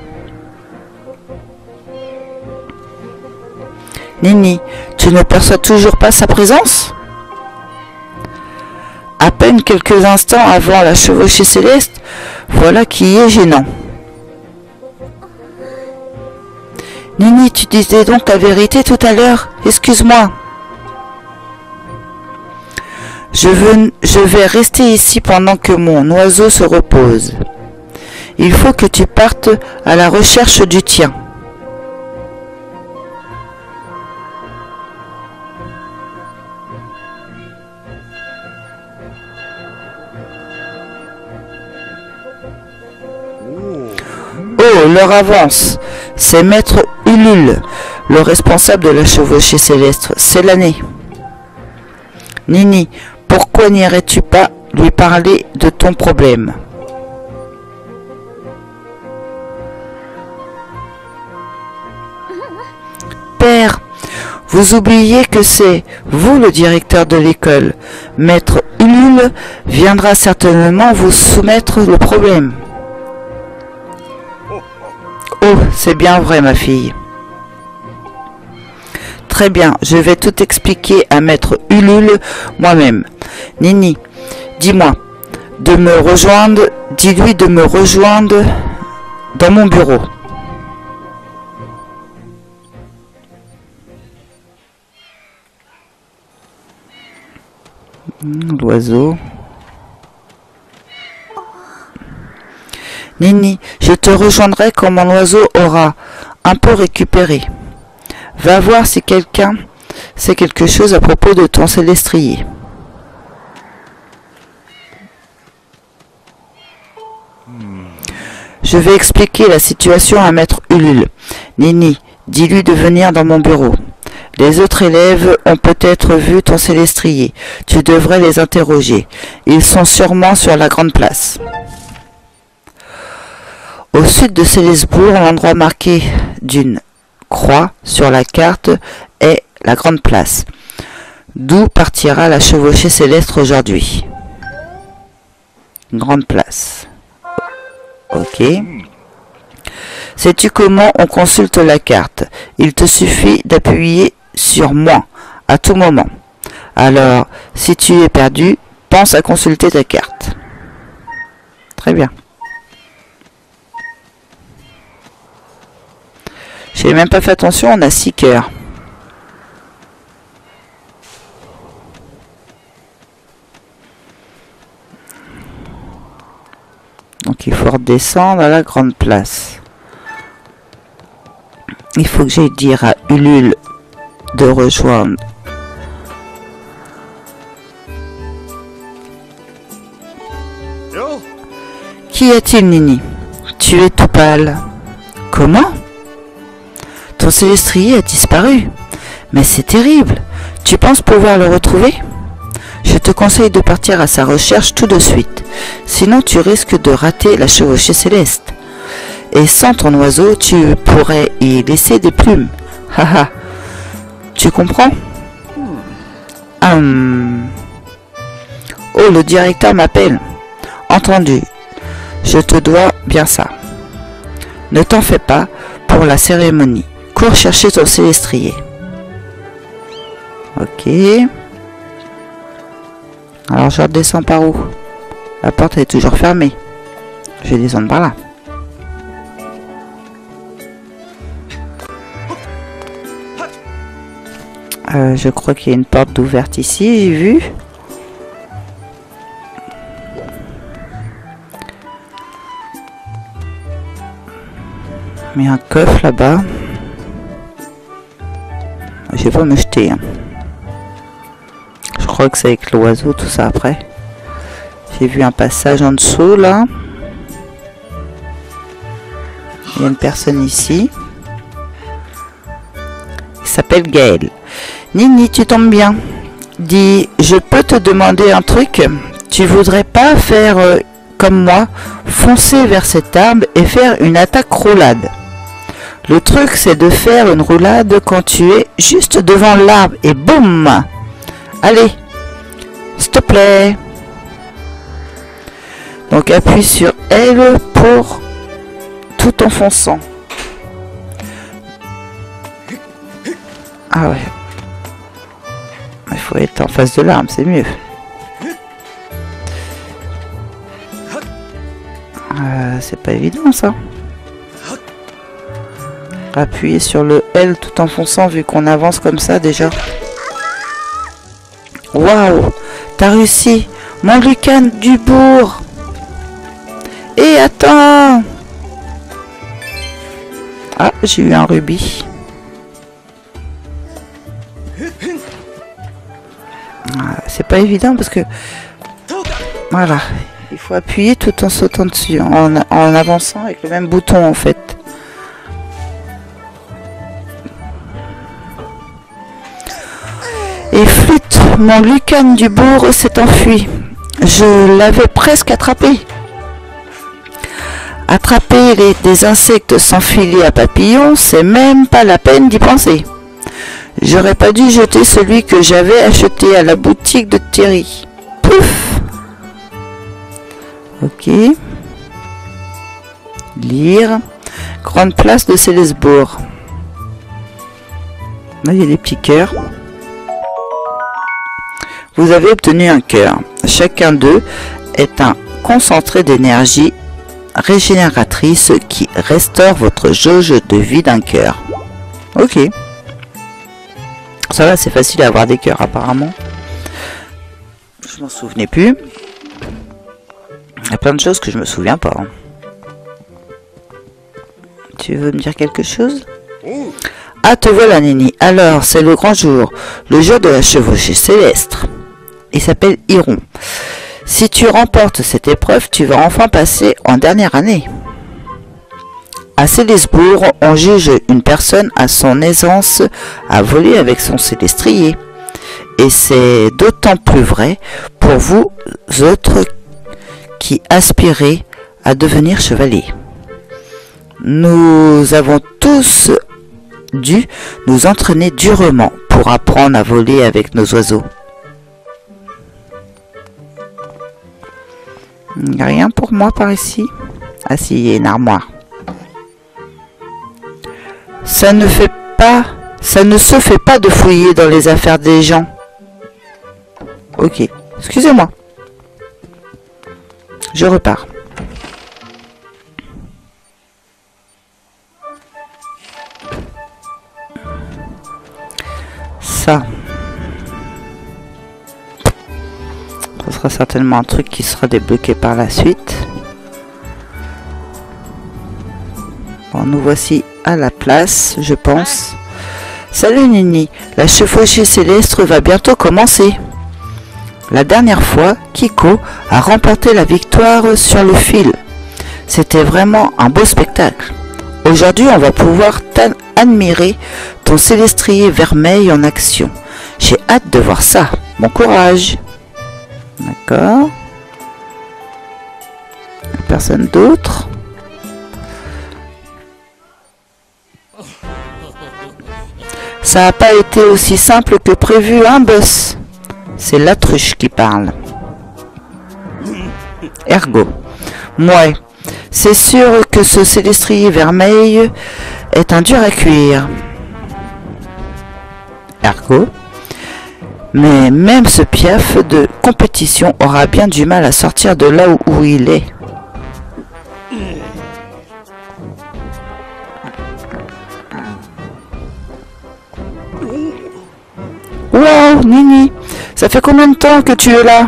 S1: Nini, tu ne perçois toujours pas sa présence? À peine quelques instants avant la chevauchée céleste, voilà qui est gênant. Nini, tu disais donc la vérité tout à l'heure? Excuse-moi. Je, veux, je vais rester ici pendant que mon oiseau se repose. Il faut que tu partes à la recherche du tien. Oh, l'heure avance. C'est Maître Ulule, le responsable de la chevauchée céleste. C'est l'année. Nini, pourquoi n'irais-tu pas lui parler de ton problème. Père, vous oubliez que c'est vous le directeur de l'école. Maître Ulule viendra certainement vous soumettre le problème. Oh, c'est bien vrai, ma fille. Très bien, je vais tout expliquer à Maître Ulule moi-même. Nini, dis-moi de me rejoindre, dis-lui de me rejoindre dans mon bureau. L'oiseau. Nini, je te rejoindrai quand mon oiseau aura un peu récupéré. Va voir si quelqu'un sait quelque chose à propos de ton célestrier. Je vais expliquer la situation à Maître Ulule. Nini, dis-lui de venir dans mon bureau. Les autres élèves ont peut-être vu ton célestrier. Tu devrais les interroger. Ils sont sûrement sur la grande place. Au sud de Célesbourg, l'endroit marqué d'une croix sur la carte est la grande place, d'où partira la chevauchée céleste aujourd'hui. Grande place. Ok. Sais-tu comment on consulte la carte? Il te suffit d'appuyer sur moi à tout moment. Alors, si tu es perdu, pense à consulter ta carte. Très bien. J'ai même pas fait attention, on a six cœurs. Donc il faut redescendre à la grande place. Il faut que j'aille dire à Ulule de rejoindre. Qu'y a-t-il, Nini? Tu es tout pâle. Comment? Ton célestrier a disparu. Mais c'est terrible. Tu penses pouvoir le retrouver? Je te conseille de partir à sa recherche tout de suite. Sinon tu risques de rater la chevauchée céleste. Et sans ton oiseau, tu pourrais y laisser des plumes. Haha. Tu comprends? hum. Oh, le directeur m'appelle. Entendu. Je te dois bien ça. Ne t'en fais pas pour la cérémonie. Cours chercher ton célestrier. Ok. Alors je redescends par où? La porte est toujours fermée. Je vais descendre par là. Euh, je crois qu'il y a une porte ouverte ici, j'ai vu. Mais un coffre là-bas. Je vais pas me jeter. Hein. Je crois que c'est avec l'oiseau, tout ça après. J'ai vu un passage en dessous là. Il y a une personne ici. Il s'appelle Gaël. Nini, tu tombes bien. Dis, je peux te demander un truc? Tu voudrais pas faire euh, comme moi, foncer vers cet arbre et faire une attaque roulade? Le truc, c'est de faire une roulade quand tu es juste devant l'arbre et boum! Allez, s'il te plaît. Donc appuie sur L pour tout enfonçant. Ah ouais. Il faut être en face de l'arbre, c'est mieux. Euh, c'est pas évident ça. Appuyer sur le L tout en fonçant vu qu'on avance comme ça déjà. Waouh, t'as réussi. Mon Lucan du bourg. Et attends. Ah, j'ai eu un rubis. Ah, c'est pas évident parce que... Voilà. Il faut appuyer tout en sautant dessus. En, en avançant avec le même bouton en fait. Et flûte, mon Lucan du bourg s'est enfui. Je l'avais presque attrapé. Attraper les, des insectes sans filet à papillons, c'est même pas la peine d'y penser. J'aurais pas dû jeter celui que j'avais acheté à la boutique de Thierry. Pouf! Ok. Lire. Grande place de Célesbourg. Là, il y a des petits cœurs. Vous avez obtenu un cœur. Chacun d'eux est un concentré d'énergie régénératrice qui restaure votre jauge de vie d'un cœur. Ok. Ça va, c'est facile à avoir des cœurs apparemment. Je m'en souvenais plus. Il y a plein de choses que je me souviens pas. Hein. Tu veux me dire quelque chose? Ah, te voilà, Nini. Alors, c'est le grand jour. Le jour de la chevauchée céleste. Il s'appelle Iron. Si tu remportes cette épreuve, tu vas enfin passer en dernière année. À Célesbourg, on juge une personne à son aisance à voler avec son célestrier. Et c'est d'autant plus vrai pour vous autres qui aspirez à devenir chevalier. Nous avons tous dû nous entraîner durement pour apprendre à voler avec nos oiseaux. Il n'y a rien pour moi par ici. Ah si, il y a une armoire. Ça ne fait pas, ça ne se fait pas de fouiller dans les affaires des gens. Ok, excusez-moi. Je repars. Ça. Ce sera certainement un truc qui sera débloqué par la suite. Bon, nous voici à la place, je pense. Salut Nini, la chevauchée céleste va bientôt commencer. La dernière fois, Kiko a remporté la victoire sur le fil. C'était vraiment un beau spectacle. Aujourd'hui, on va pouvoir admirer ton célestrier vermeil en action. J'ai hâte de voir ça. Bon courage. D'accord. Personne d'autre. Ça n'a pas été aussi simple que prévu, hein, boss? C'est l'autruche qui parle. Ergo. Ouais. C'est sûr que ce célestrier vermeil est un dur à cuire. Ergo. Mais même ce piaf de compétition aura bien du mal à sortir de là où, où il est. Wow, Nini, ça fait combien de temps que tu es là?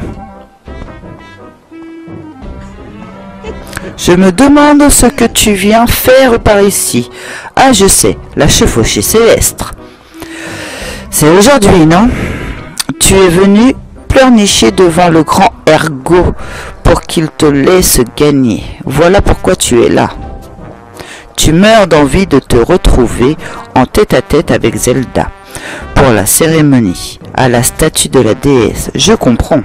S1: Je me demande ce que tu viens faire par ici. Ah, je sais, la chevauchée céleste. C'est aujourd'hui, non? Tu es venu pleurnicher devant le grand Ergo pour qu'il te laisse gagner. Voilà pourquoi tu es là. Tu meurs d'envie de te retrouver en tête-à-tête avec Zelda pour la cérémonie à la statue de la déesse. Je comprends.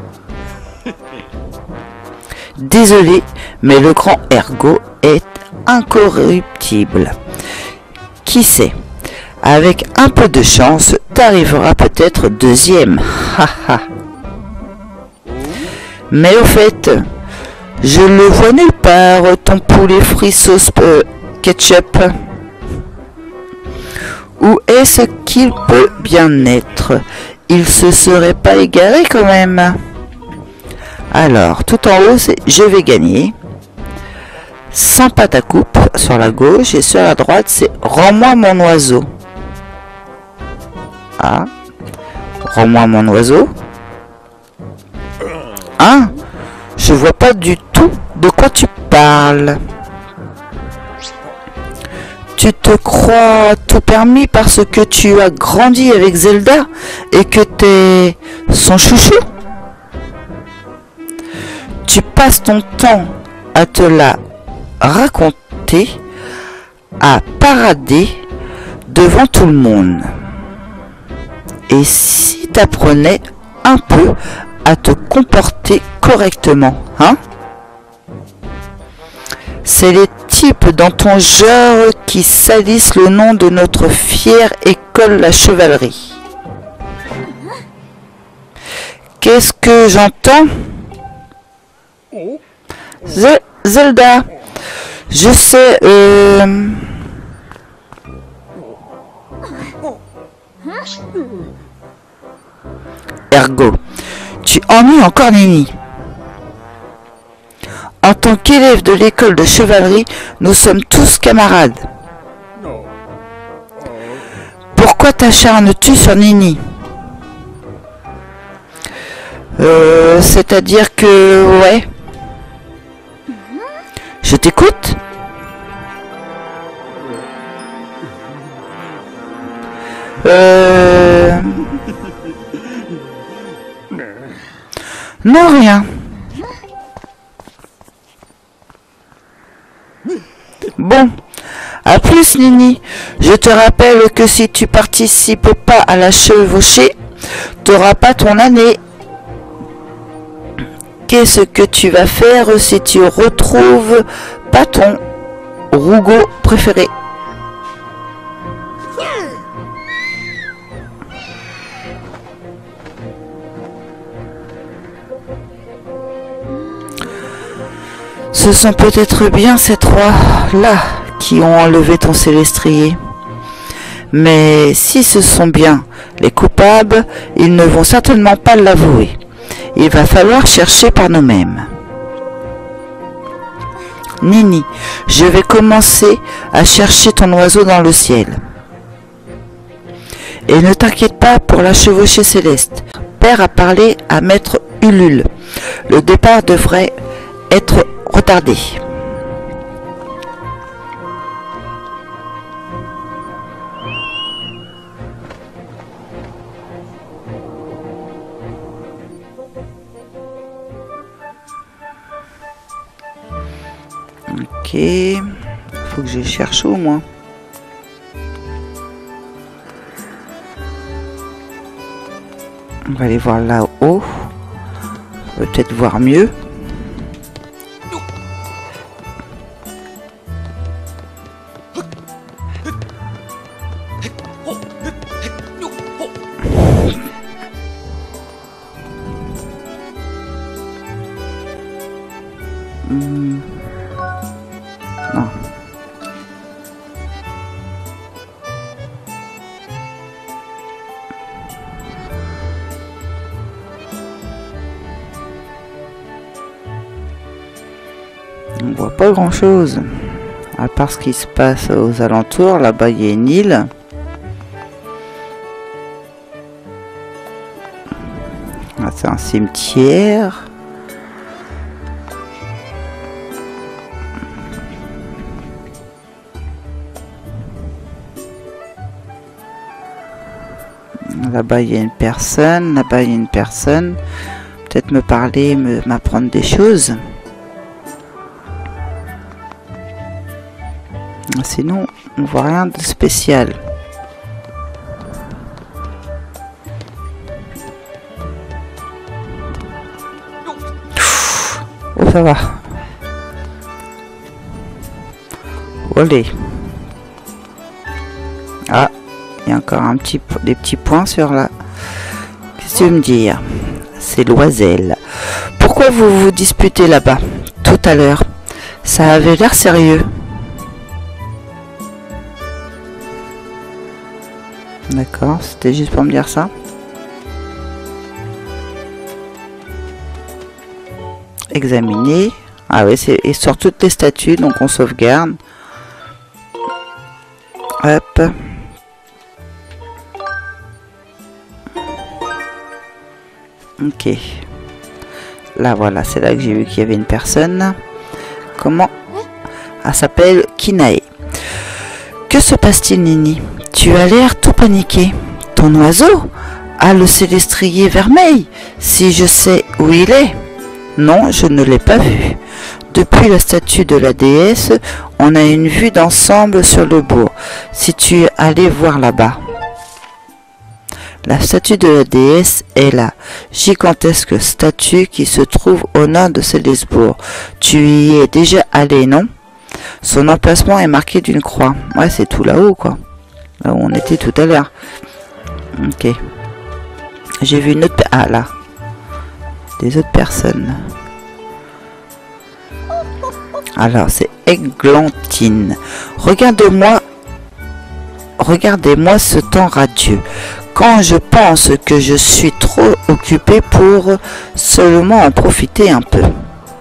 S1: Désolé, mais le grand Ergo est incorruptible. Qui sait? Avec un peu de chance, t'arriveras peut-être deuxième. Haha. Mais au fait, je le vois nulle part, ton poulet frit sauce euh, ketchup. Où est-ce qu'il peut bien être? Il se serait pas égaré quand même. Alors, tout en haut, c'est je vais gagner. Sympa ta coupe sur la gauche et sur la droite, c'est rends-moi mon oiseau. Ah, rends-moi mon oiseau. Hein? Je vois pas du tout de quoi tu parles. Tu te crois tout permis parce que tu as grandi avec Zelda et que t'es son chouchou? Tu passes ton temps à te la raconter, à parader devant tout le monde. Et si t'apprenais un peu à te comporter correctement, hein? C'est les types dans ton genre qui salissent le nom de notre fière école la chevalerie. Qu'est-ce que j'entends? Ze- Zelda, je sais, euh... Ergo, tu ennuies encore Nini. En tant qu'élève de l'école de chevalerie, nous sommes tous camarades. Pourquoi t'acharnes-tu sur Nini? Euh, c'est-à-dire que... ouais. Je t'écoute. Euh... Non, rien. Bon, à plus Nini. Je te rappelle que si tu participes pas à la chevauchée, t'auras pas ton année. Qu'est-ce que tu vas faire si tu retrouves pas ton rougo préféré? Ce sont peut-être bien ces trois-là qui ont enlevé ton célestrier. Mais si ce sont bien les coupables, ils ne vont certainement pas l'avouer. Il va falloir chercher par nous-mêmes. Nini, je vais commencer à chercher ton oiseau dans le ciel. Et ne t'inquiète pas pour la chevauchée céleste. Père a parlé à Maître Ulule. Le départ devrait être retardé. Ok, faut que je cherche au moins. On va aller voir là-haut. Peut-être voir mieux. Hmm. Non. On voit pas grand chose à part ce qui se passe aux alentours. Là-bas il y a une île. Là, c'est un cimetière. Là-bas il y a une personne, là-bas il y a une personne. Peut-être me parler, me m'apprendre des choses. Sinon, on voit rien de spécial. Oh, ça va. Olé. Ah. Il y a encore un petit, des petits points sur la... Qu'est-ce que tu veux me dire? C'est l'oiselle. Pourquoi vous vous disputez là-bas? Tout à l'heure. Ça avait l'air sérieux. D'accord, c'était juste pour me dire ça. Examiner. Ah oui, c'est et sur toutes les statues, donc on sauvegarde. Hop. Ok. Là, voilà, c'est là que j'ai vu qu'il y avait une personne. Comment? Elle s'appelle Kinae. Que se passe-t-il, Nini? Tu as l'air tout paniqué. Ton oiseau a le célestrier vermeil, si je sais où il est. Non, je ne l'ai pas vu. Depuis la statue de la déesse, on a une vue d'ensemble sur le bourg. Si tu allais voir là-bas. La statue de la déesse est la gigantesque statue qui se trouve au nord de Célesbourg. Tu y es déjà allé, non? Son emplacement est marqué d'une croix. Ouais, c'est tout là-haut, quoi. Là où on était tout à l'heure. Ok. J'ai vu une autre... Ah, là. Des autres personnes. Alors, c'est Églantine. Regarde-moi... Regardez-moi ce temps radieux. Quand je pense que je suis trop occupé pour seulement en profiter un peu.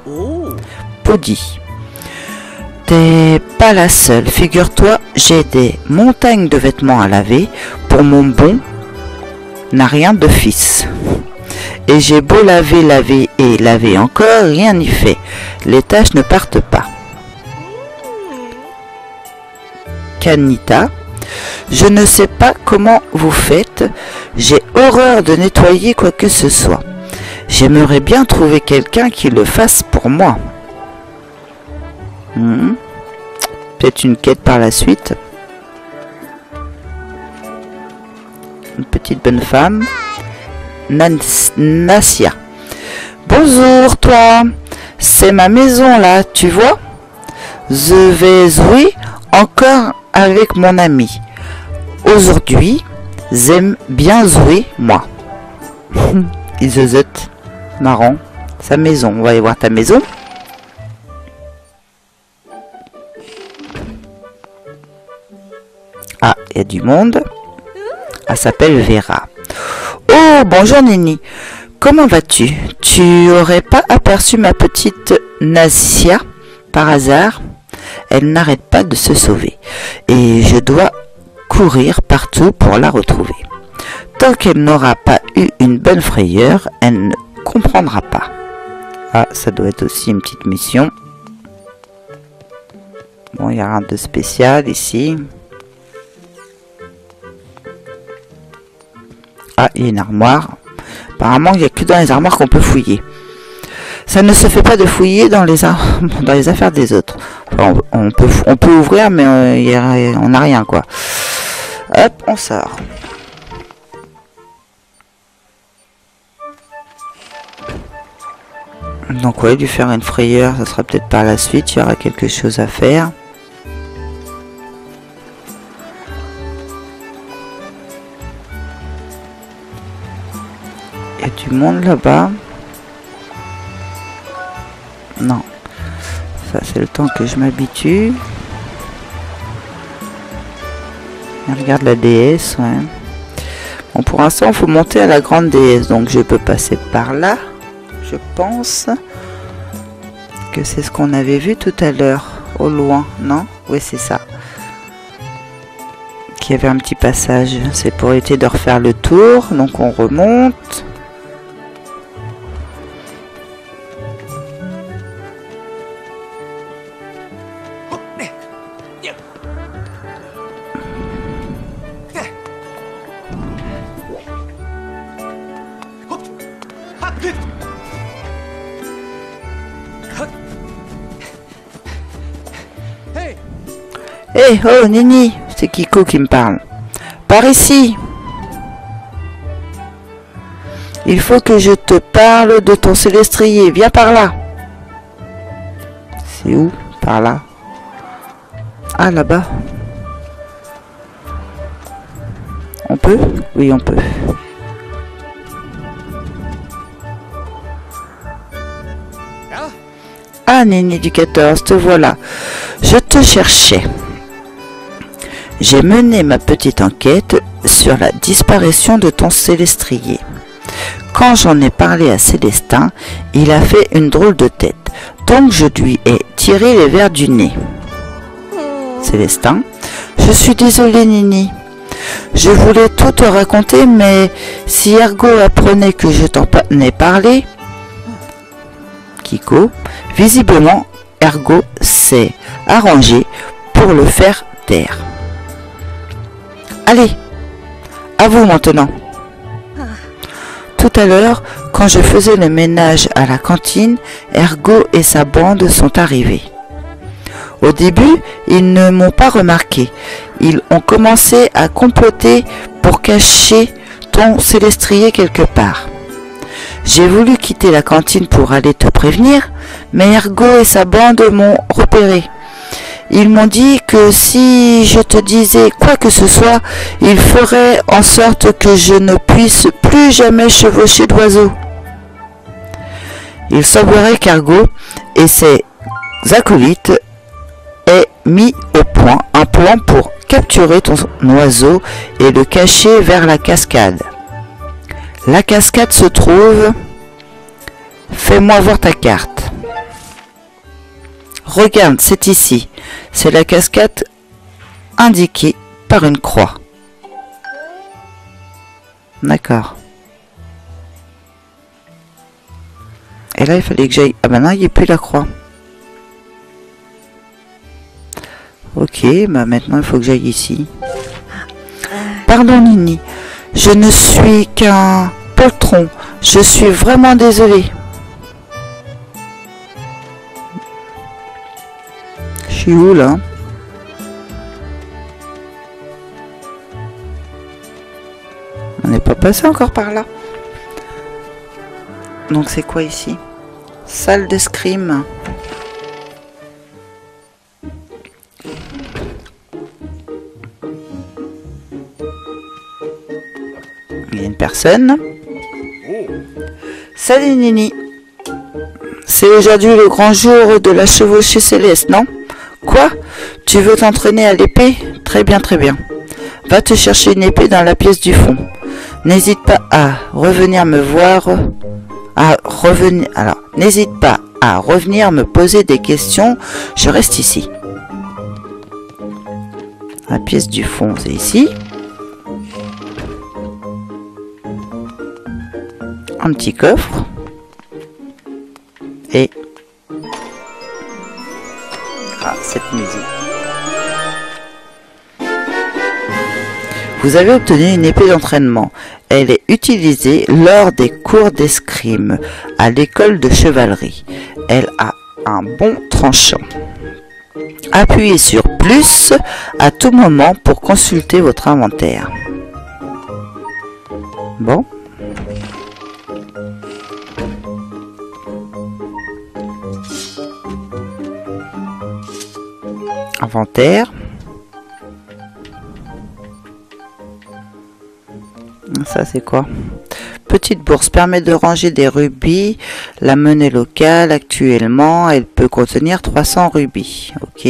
S1: Podi. T'es pas la seule. Figure-toi, j'ai des montagnes de vêtements à laver. Pour mon bon, n'a rien de fils. Et j'ai beau laver, laver et laver encore, rien n'y fait. Les tâches ne partent pas. Canita. Je ne sais pas comment vous faites, j'ai horreur de nettoyer quoi que ce soit. J'aimerais bien trouver quelqu'un qui le fasse pour moi. Hmm. Peut-être une quête par la suite. Une petite bonne femme. Nas Nasia. Bonjour toi, c'est ma maison là, tu vois. Je vais jouer encore avec mon ami. Aujourd'hui, j'aime bien jouer, moi. Il zozote. Marrant. Sa maison. On va aller voir ta maison. Ah, il y a du monde. Elle s'appelle Vera. Oh, bonjour Nini. Comment vas-tu? Tu aurais pas aperçu ma petite Nasia par hasard? Elle n'arrête pas de se sauver. Et je dois courir partout pour la retrouver. Tant qu'elle n'aura pas eu une bonne frayeur, elle ne comprendra pas. Ah, ça doit être aussi une petite mission. Bon, il n'y a rien de spécial ici. Ah, il y a une armoire. Apparemment, il n'y a que dans les armoires qu'on peut fouiller. Ça ne se fait pas de fouiller dans les, dans les affaires des autres. Enfin, on, on, peut, on peut ouvrir, mais euh, y a, on n'a rien, quoi. Hop, on sort. Donc, ouais, lui faire une frayeur, ça sera peut-être par la suite. Il y aura quelque chose à faire. Il y a du monde là-bas. Non. Ça, c'est le temps que je m'habitue. Regarde la déesse, ouais. Bon, pour l'instant, il faut monter à la grande déesse. Donc, je peux passer par là. Je pense que c'est ce qu'on avait vu tout à l'heure. Au loin, non? Oui, c'est ça. Qu'il y avait un petit passage. C'est pour éviter de refaire le tour. Donc, on remonte. Hé, hey, oh Nini, c'est Kiko qui me parle. Par ici. Il faut que je te parle de ton célestrier. Viens par là. C'est où? Par là. Ah, là-bas. On peut? Oui, on peut. Ah, Nini du quatorze, te voilà. Je te cherchais. J'ai mené ma petite enquête sur la disparition de ton célestrier. Quand j'en ai parlé à Célestin, il a fait une drôle de tête. Donc je lui ai tiré les verres du nez. Célestin, je suis désolée Nini. Je voulais tout te raconter, mais si Ergo apprenait que je t'en ai parlé... Kiko, visiblement, Ergo s'est arrangé pour le faire taire. Allez, à vous maintenant. Tout à l'heure, quand je faisais le ménage à la cantine, Ergo et sa bande sont arrivés. Au début, ils ne m'ont pas remarqué. Ils ont commencé à comploter pour cacher ton célestrier quelque part. J'ai voulu quitter la cantine pour aller te prévenir, mais Ergo et sa bande m'ont repéré. Ils m'ont dit que si je te disais quoi que ce soit, ils feraient en sorte que je ne puisse plus jamais chevaucher d'oiseaux. Il semblerait qu'Ergo et ses acolytes aient mis au point un plan pour capturer ton oiseau et le cacher vers la cascade. La cascade se trouve... Fais-moi voir ta carte. Regarde, c'est ici. C'est la cascade indiquée par une croix. D'accord. Et là, il fallait que j'aille... Ah ben non, il n'y a plus la croix. Ok, bah maintenant, il faut que j'aille ici. Pardon, Nini. Je ne suis qu'un poltron. Je suis vraiment désolée. Je suis où, là? On n'est pas passé encore par là. Donc, c'est quoi ici? Salle d'escrime. Il y a une personne. Salut Nini. C'est aujourd'hui le grand jour de la chevauchée céleste, non? Quoi? Tu veux t'entraîner à l'épée? Très bien, très bien. Va te chercher une épée dans la pièce du fond. N'hésite pas à revenir me voir. À revenir. Alors, n'hésite pas à revenir me poser des questions. Je reste ici. La pièce du fond, c'est ici. Un petit coffre. Et... Ah, cette musique. Vous avez obtenu une épée d'entraînement. Elle est utilisée lors des cours d'escrime à l'école de chevalerie. Elle a un bon tranchant. Appuyez sur plus à tout moment pour consulter votre inventaire. Bon. Inventaire. Ça c'est quoi? Petite bourse permet de ranger des rubis. La monnaie locale actuellement, elle peut contenir trois cents rubis. Ok.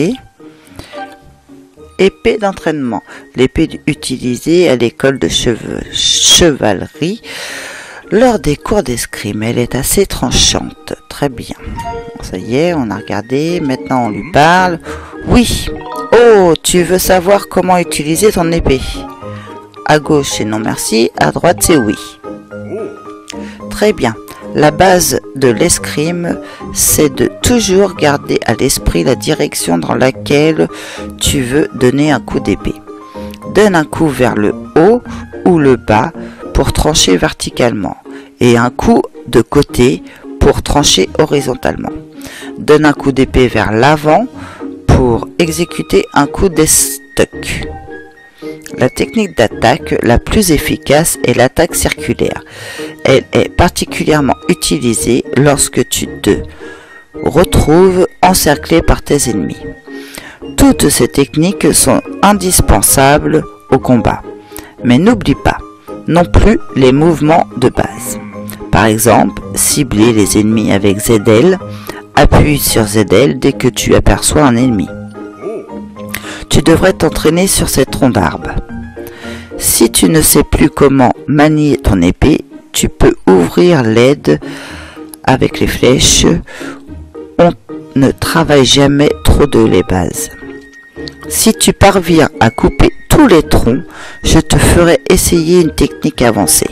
S1: Épée d'entraînement. L'épée utilisée à l'école de cheve chevalerie lors des cours d'escrime. Elle est assez tranchante. Très bien. Ça y est, on a regardé. Maintenant on lui parle. Oui. Oh, tu veux savoir comment utiliser ton épée? À gauche c'est non merci, à droite c'est oui. Très bien. La base de l'escrime, c'est de toujours garder à l'esprit la direction dans laquelle tu veux donner un coup d'épée. Donne un coup vers le haut ou le bas pour trancher verticalement et un coup de côté pour trancher horizontalement. Donne un coup d'épée vers l'avant pour exécuter un coup d'estoc. La technique d'attaque la plus efficace est l'attaque circulaire. Elle est particulièrement utilisée lorsque tu te retrouves encerclé par tes ennemis. Toutes ces techniques sont indispensables au combat. Mais n'oublie pas non plus les mouvements de base. Par exemple, cibler les ennemis avec Z L. Appuie sur Z L dès que tu aperçois un ennemi. Tu devrais t'entraîner sur ces troncs d'arbre. Si tu ne sais plus comment manier ton épée, tu peux ouvrir l'aide avec les flèches. On ne travaille jamais trop de les bases. Si tu parviens à couper tous les troncs, je te ferai essayer une technique avancée.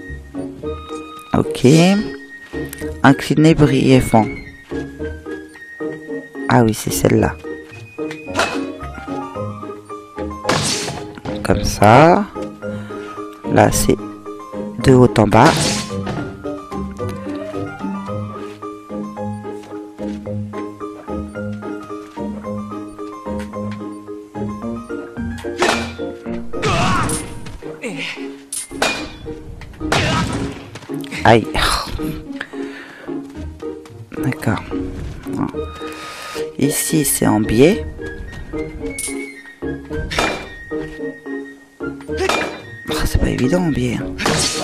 S1: Ok. Incliner brièvement. Ah oui, c'est celle-là. Comme ça. Là, c'est de haut en bas. Aïe. D'accord. Ici, c'est en biais. Oh, c'est pas évident en biais. Hein.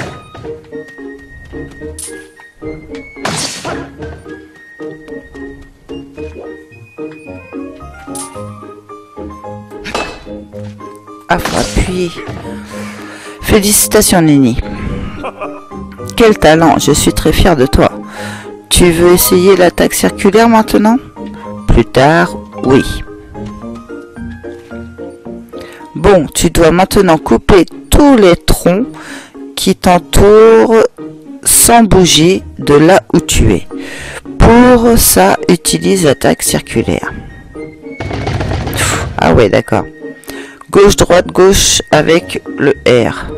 S1: Ah, faut appuyer. Félicitations, Nini. Quel talent, je suis très fier de toi. Tu veux essayer l'attaque circulaire maintenant? Plus tard, oui. Bon, tu dois maintenant couper tous les troncs qui t'entourent sans bouger de là où tu es. Pour ça, utilise l'attaque circulaire. Ah ouais, d'accord. Gauche, droite, gauche avec le R.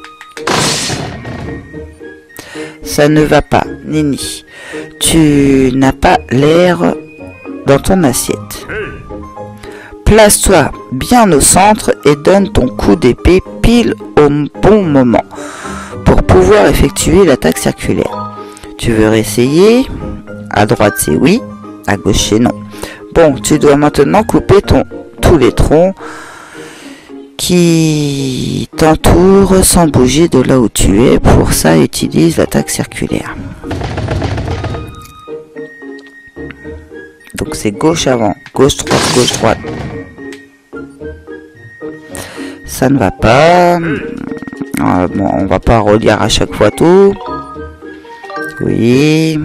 S1: Ça ne va pas, Nini. Tu n'as pas l'air dans ton assiette. Place-toi bien au centre et donne ton coup d'épée pile au bon moment pour pouvoir effectuer l'attaque circulaire. Tu veux réessayer? À droite c'est oui, à gauche c'est non. Bon, tu dois maintenant couper ton, tous les troncs qui t'entourent sans bouger de là où tu es. Pour ça, utilise l'attaque circulaire. Donc c'est gauche avant, gauche droite, gauche droite. Ça ne va pas. Euh, bon, on va pas relire à chaque fois tout. Oui.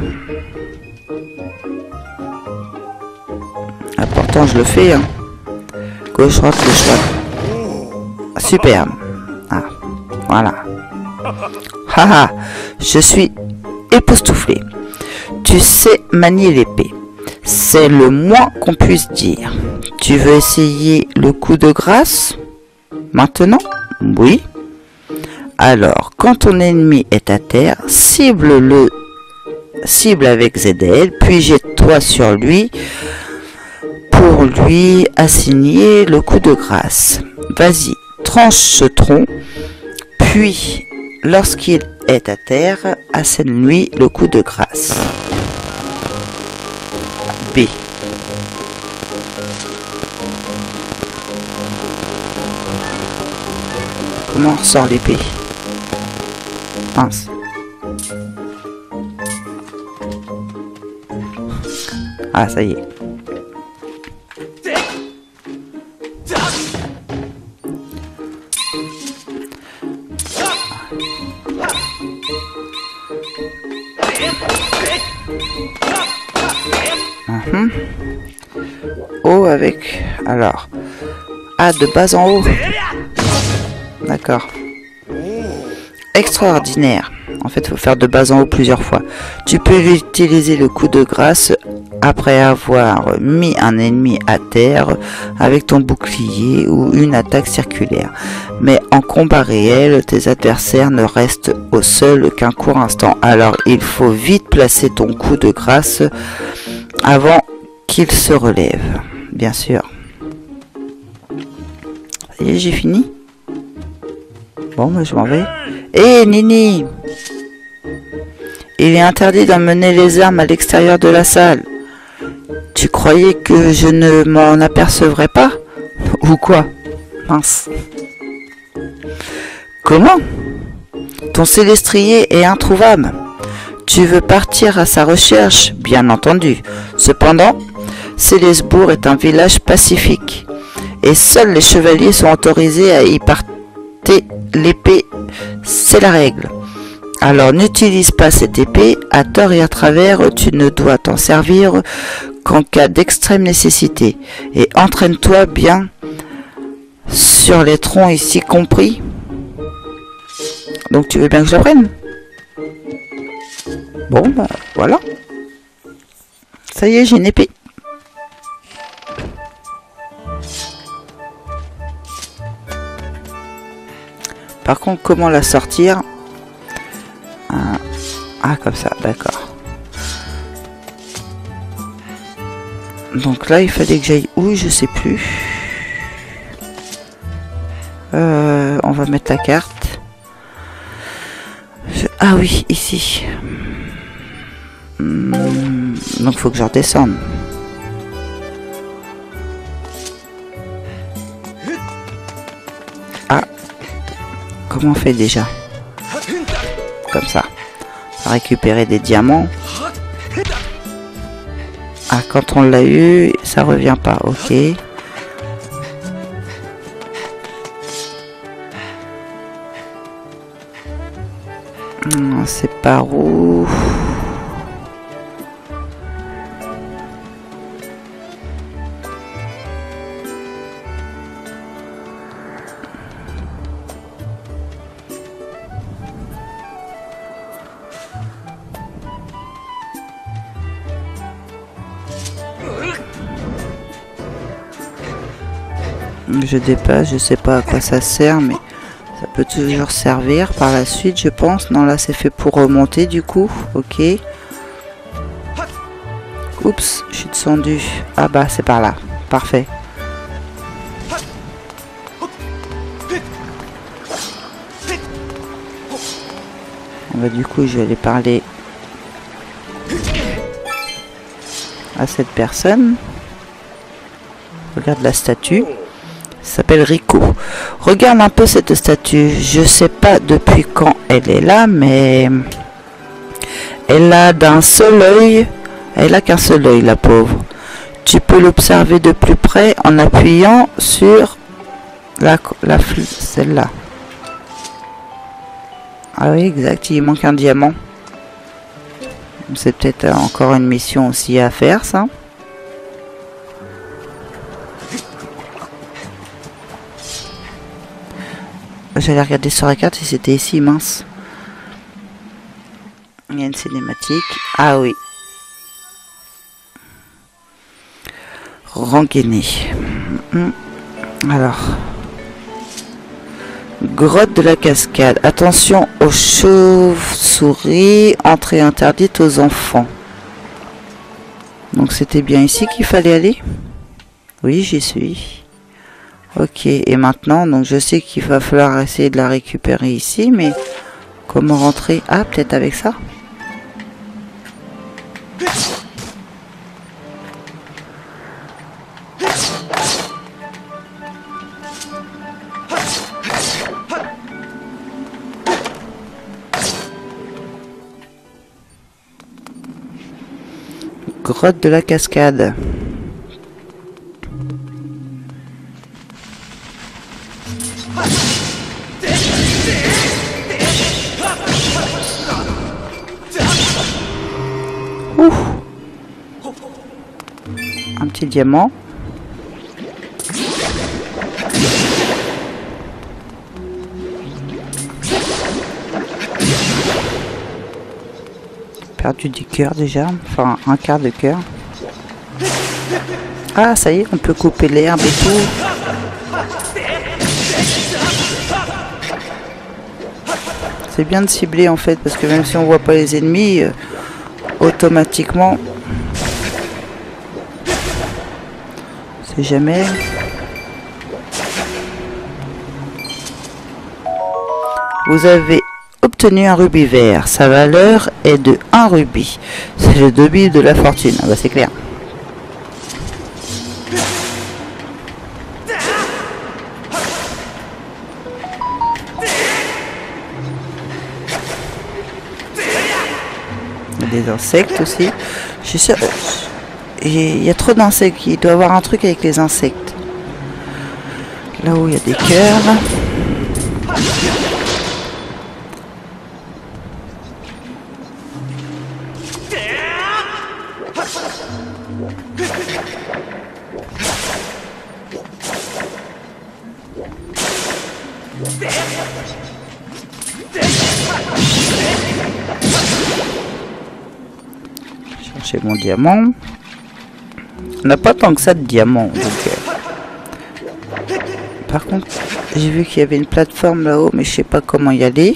S1: Ah, pourtant je le fais. Hein. Gauche droite, gauche droite. Super. Ah, voilà. Haha, je suis époustouflé. Tu sais manier l'épée. C'est le moins qu'on puisse dire. Tu veux essayer le coup de grâce? Maintenant? Oui. Alors, quand ton ennemi est à terre, cible-le, cible avec Z L, puis jette-toi sur lui pour lui assigner le coup de grâce. Vas-y, tranche ce tronc, puis, lorsqu'il est à terre, assène-lui le coup de grâce. B. Comment on ressort l'épée? Mince. Ah, ça y est. Mmh. O avec... Alors... A de bas en haut. D'accord. Extraordinaire. En fait, il faut faire de bas en haut plusieurs fois. Tu peux utiliser le coup de grâce après avoir mis un ennemi à terre avec ton bouclier ou une attaque circulaire. Mais en combat réel, tes adversaires ne restent au sol qu'un court instant. Alors, il faut vite placer ton coup de grâce avant qu'il se relève. Bien sûr. Ça y est, j'ai fini. Bon, bah, je m'en vais. Hé, hey, Nini! Il est interdit d'emmener les armes à l'extérieur de la salle. Tu croyais que je ne m'en apercevrais pas? Ou quoi? Mince. Comment? Ton célestrier est introuvable. Tu veux partir à sa recherche, bien entendu. Cependant, Célesbourg est un village pacifique. Et seuls les chevaliers sont autorisés à y porter l'épée. C'est la règle. Alors n'utilise pas cette épée, à tort et à travers, tu ne dois t'en servir qu'en cas d'extrême nécessité. Et entraîne-toi bien sur les troncs ici compris. Donc tu veux bien que je l'apprenne? Bon, bah voilà. Ça y est, j'ai une épée. Par contre, comment la sortir? Ah, comme ça, d'accord. Donc là, il fallait que j'aille où? Je sais plus. Euh, on va mettre la carte. Ah oui, ici. Hmm, donc faut que je redescende. Ah. Comment on fait déjà? Comme ça. Récupérer des diamants. Ah, quand on l'a eu, ça revient pas. Ok. Hmm, c'est par où? Je dépasse, je sais pas à quoi ça sert, mais ça peut toujours servir par la suite, je pense. Non, là c'est fait pour remonter du coup. Ok. Oups, je suis descendu. Ah bah c'est par là. Parfait. Bah, du coup je vais aller parler à cette personne. Regarde la statue. S'appelle Rico. Regarde un peu cette statue. Je sais pas depuis quand elle est là, mais elle a d'un seul œil. Elle a qu'un seul œil, la pauvre. Tu peux l'observer de plus près en appuyant sur la, la celle-là. Ah oui, exact. Il manque un diamant. C'est peut-être encore une mission aussi à faire, ça. J'allais regarder sur la carte si c'était ici, mince. Il y a une cinématique. Ah oui. Rangainé. Alors. Grotte de la cascade. Attention aux chauves-souris. Entrée interdite aux enfants. Donc c'était bien ici qu'il fallait aller? Oui, j'y suis. Ok, et maintenant, donc je sais qu'il va falloir essayer de la récupérer ici, mais comment rentrer? Ah, peut-être avec ça? Grotte de la cascade. Ouh. Un petit diamant. Perdu du cœur déjà, enfin un quart de cœur. Ah ça y est, on peut couper l'herbe et tout. C'est bien de cibler en fait, parce que même si on voit pas les ennemis, euh, automatiquement, c'est jamais. Vous avez obtenu un rubis vert. Sa valeur est de un rubis. C'est le début de la fortune. Ah bah c'est clair. Il y a des insectes aussi. Je suis sûr. Il y a trop d'insectes. Il doit y avoir un truc avec les insectes. Là-haut, il y a des cœurs. Chercher mon diamant. On n'a pas tant que ça de diamants. Donc, euh... Par contre, j'ai vu qu'il y avait une plateforme là-haut, mais je sais pas comment y aller.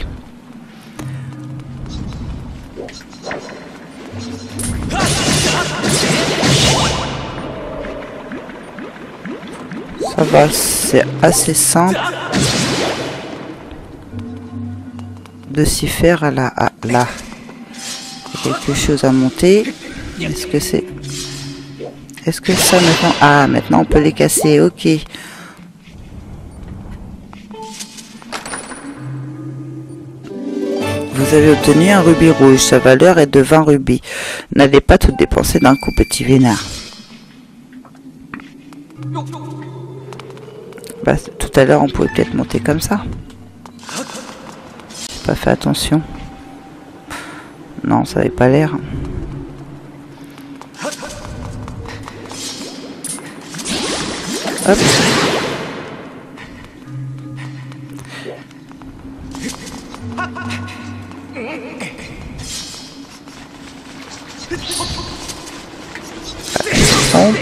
S1: Ça va, c'est assez simple. de s'y faire à la... À, là. Il y a quelque chose à monter. Est-ce que c'est... Est-ce que ça maintenant... Ah, maintenant on peut les casser. Ok. Vous avez obtenu un rubis rouge. Sa valeur est de vingt rubis. N'allez pas tout dépenser d'un coup, petit vénard. Bah, tout à l'heure, on pouvait peut-être monter comme ça. J'ai pas fait attention. Non, ça n'avait pas l'air. Hop. Bon.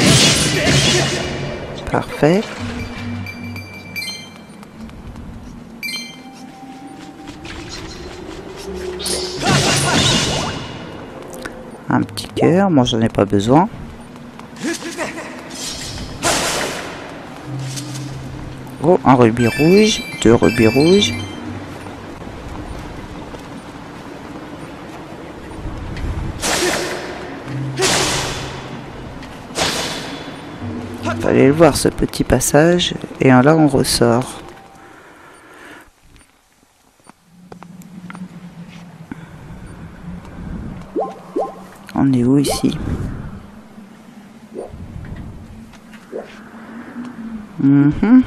S1: Parfait. Un petit cœur, moi j'en ai pas besoin. Oh, un rubis rouge, deux rubis rouges. Fallait le voir ce petit passage, et là on ressort. On est où ici? Mm-hmm.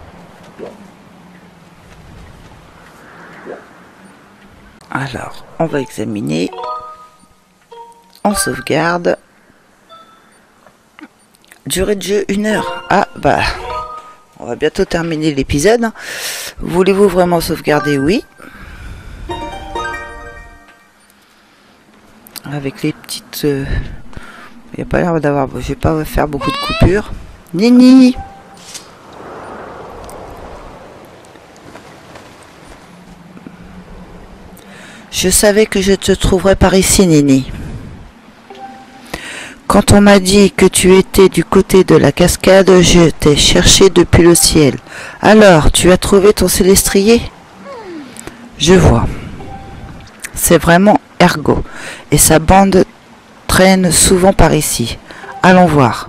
S1: Alors, on va examiner. On sauvegarde. Durée de jeu, une heure. Ah, bah, on va bientôt terminer l'épisode. Voulez-vous vraiment sauvegarder? Oui. Avec les petites... Il euh, n'y a pas l'air d'avoir... Je vais pas faire beaucoup de coupures. Nini! Je savais que je te trouverais par ici, Nini. Quand on m'a dit que tu étais du côté de la cascade, je t'ai cherché depuis le ciel. Alors, tu as trouvé ton célestrier? Je vois. C'est vraiment Ergo. Et sa bande traîne souvent par ici. Allons voir.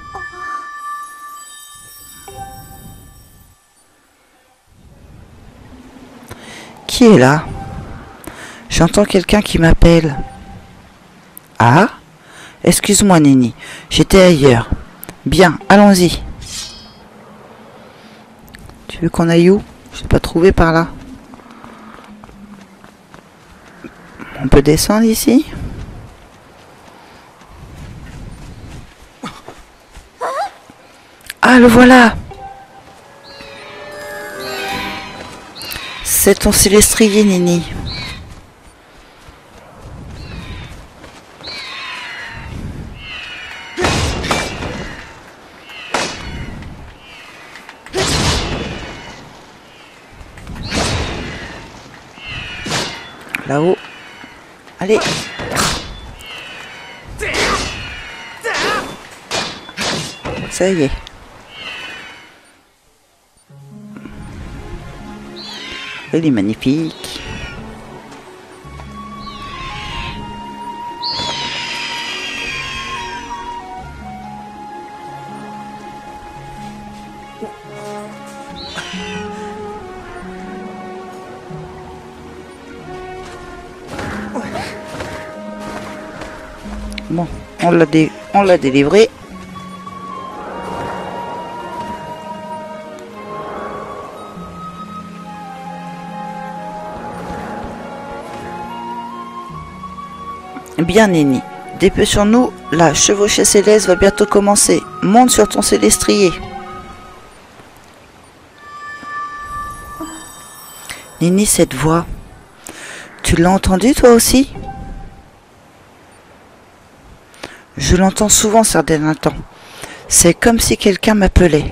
S1: Qui est là? J'entends quelqu'un qui m'appelle. Ah? Excuse-moi, Nini. J'étais ailleurs. Bien, allons-y. Tu veux qu'on aille où? Je n'ai pas trouvé par là. On peut descendre ici? Ah, le voilà! C'est ton célestrier, Nini. Là-haut. Allez. Ça y est. Il est magnifique. Bon, on l'a dé on l'a délivré. Bien, Nini. Dépêchons-nous, la chevauchée céleste va bientôt commencer. Monte sur ton célestrier. Nini, cette voix, tu l'as entendue toi aussi? Je l'entends souvent ces derniers temps. C'est comme si quelqu'un m'appelait.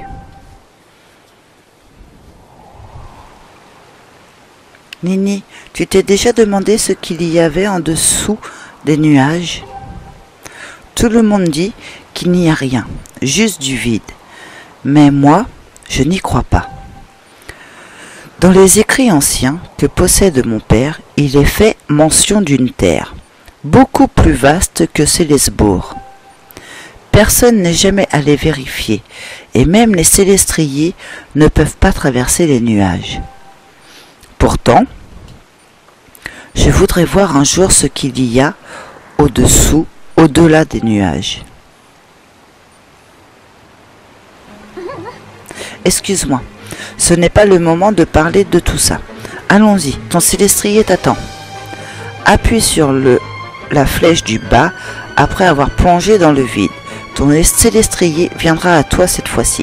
S1: Nini, tu t'es déjà demandé ce qu'il y avait en dessous des nuages? Tout le monde dit qu'il n'y a rien, juste du vide. Mais moi, je n'y crois pas. Dans les écrits anciens que possède mon père, il est fait mention d'une terre, beaucoup plus vaste que Célesbourg. Personne n'est jamais allé vérifier, et même les célestriers ne peuvent pas traverser les nuages. Pourtant, je voudrais voir un jour ce qu'il y a au-dessous, au-delà des nuages. Excuse-moi, ce n'est pas le moment de parler de tout ça. Allons-y, ton célestrier t'attend. Appuie sur le, la flèche du bas après avoir plongé dans le vide. Ton célestrier viendra à toi cette fois-ci.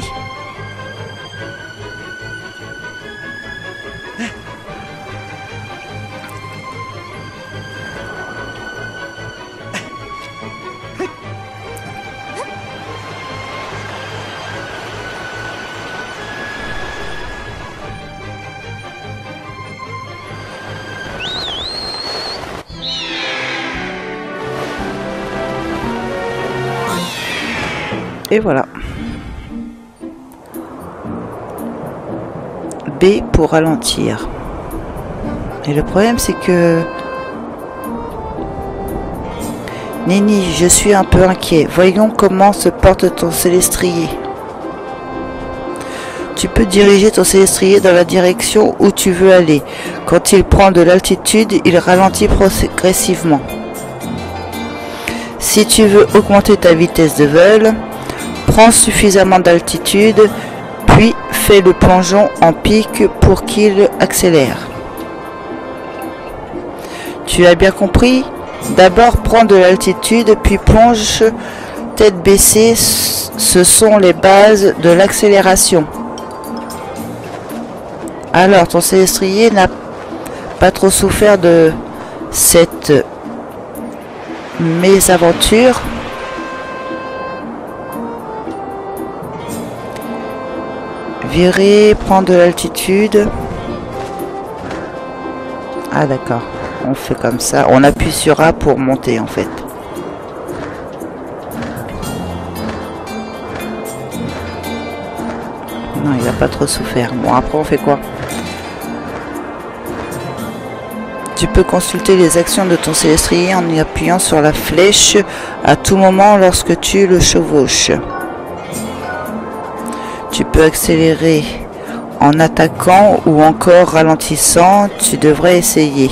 S1: Et voilà. B pour ralentir. Et le problème c'est que... Nini, je suis un peu inquiet. Voyons comment se porte ton célestrier. Tu peux diriger ton célestrier dans la direction où tu veux aller. Quand il prend de l'altitude, il ralentit progressivement. Si tu veux augmenter ta vitesse de vol, prends suffisamment d'altitude, puis fais le plongeon en pic pour qu'il accélère. Tu as bien compris? D'abord prends de l'altitude, puis plonge tête baissée. Ce sont les bases de l'accélération. Alors, ton célestrier n'a pas trop souffert de cette mésaventure. Virer, prendre de l'altitude. Ah d'accord, on fait comme ça. On appuie sur A pour monter en fait. Non, il n'a pas trop souffert. Bon, après on fait quoi? Tu peux consulter les actions de ton célestrier en y appuyant sur la flèche à tout moment lorsque tu le chevauches. Tu peux accélérer en attaquant ou encore ralentissant. Tu devrais essayer.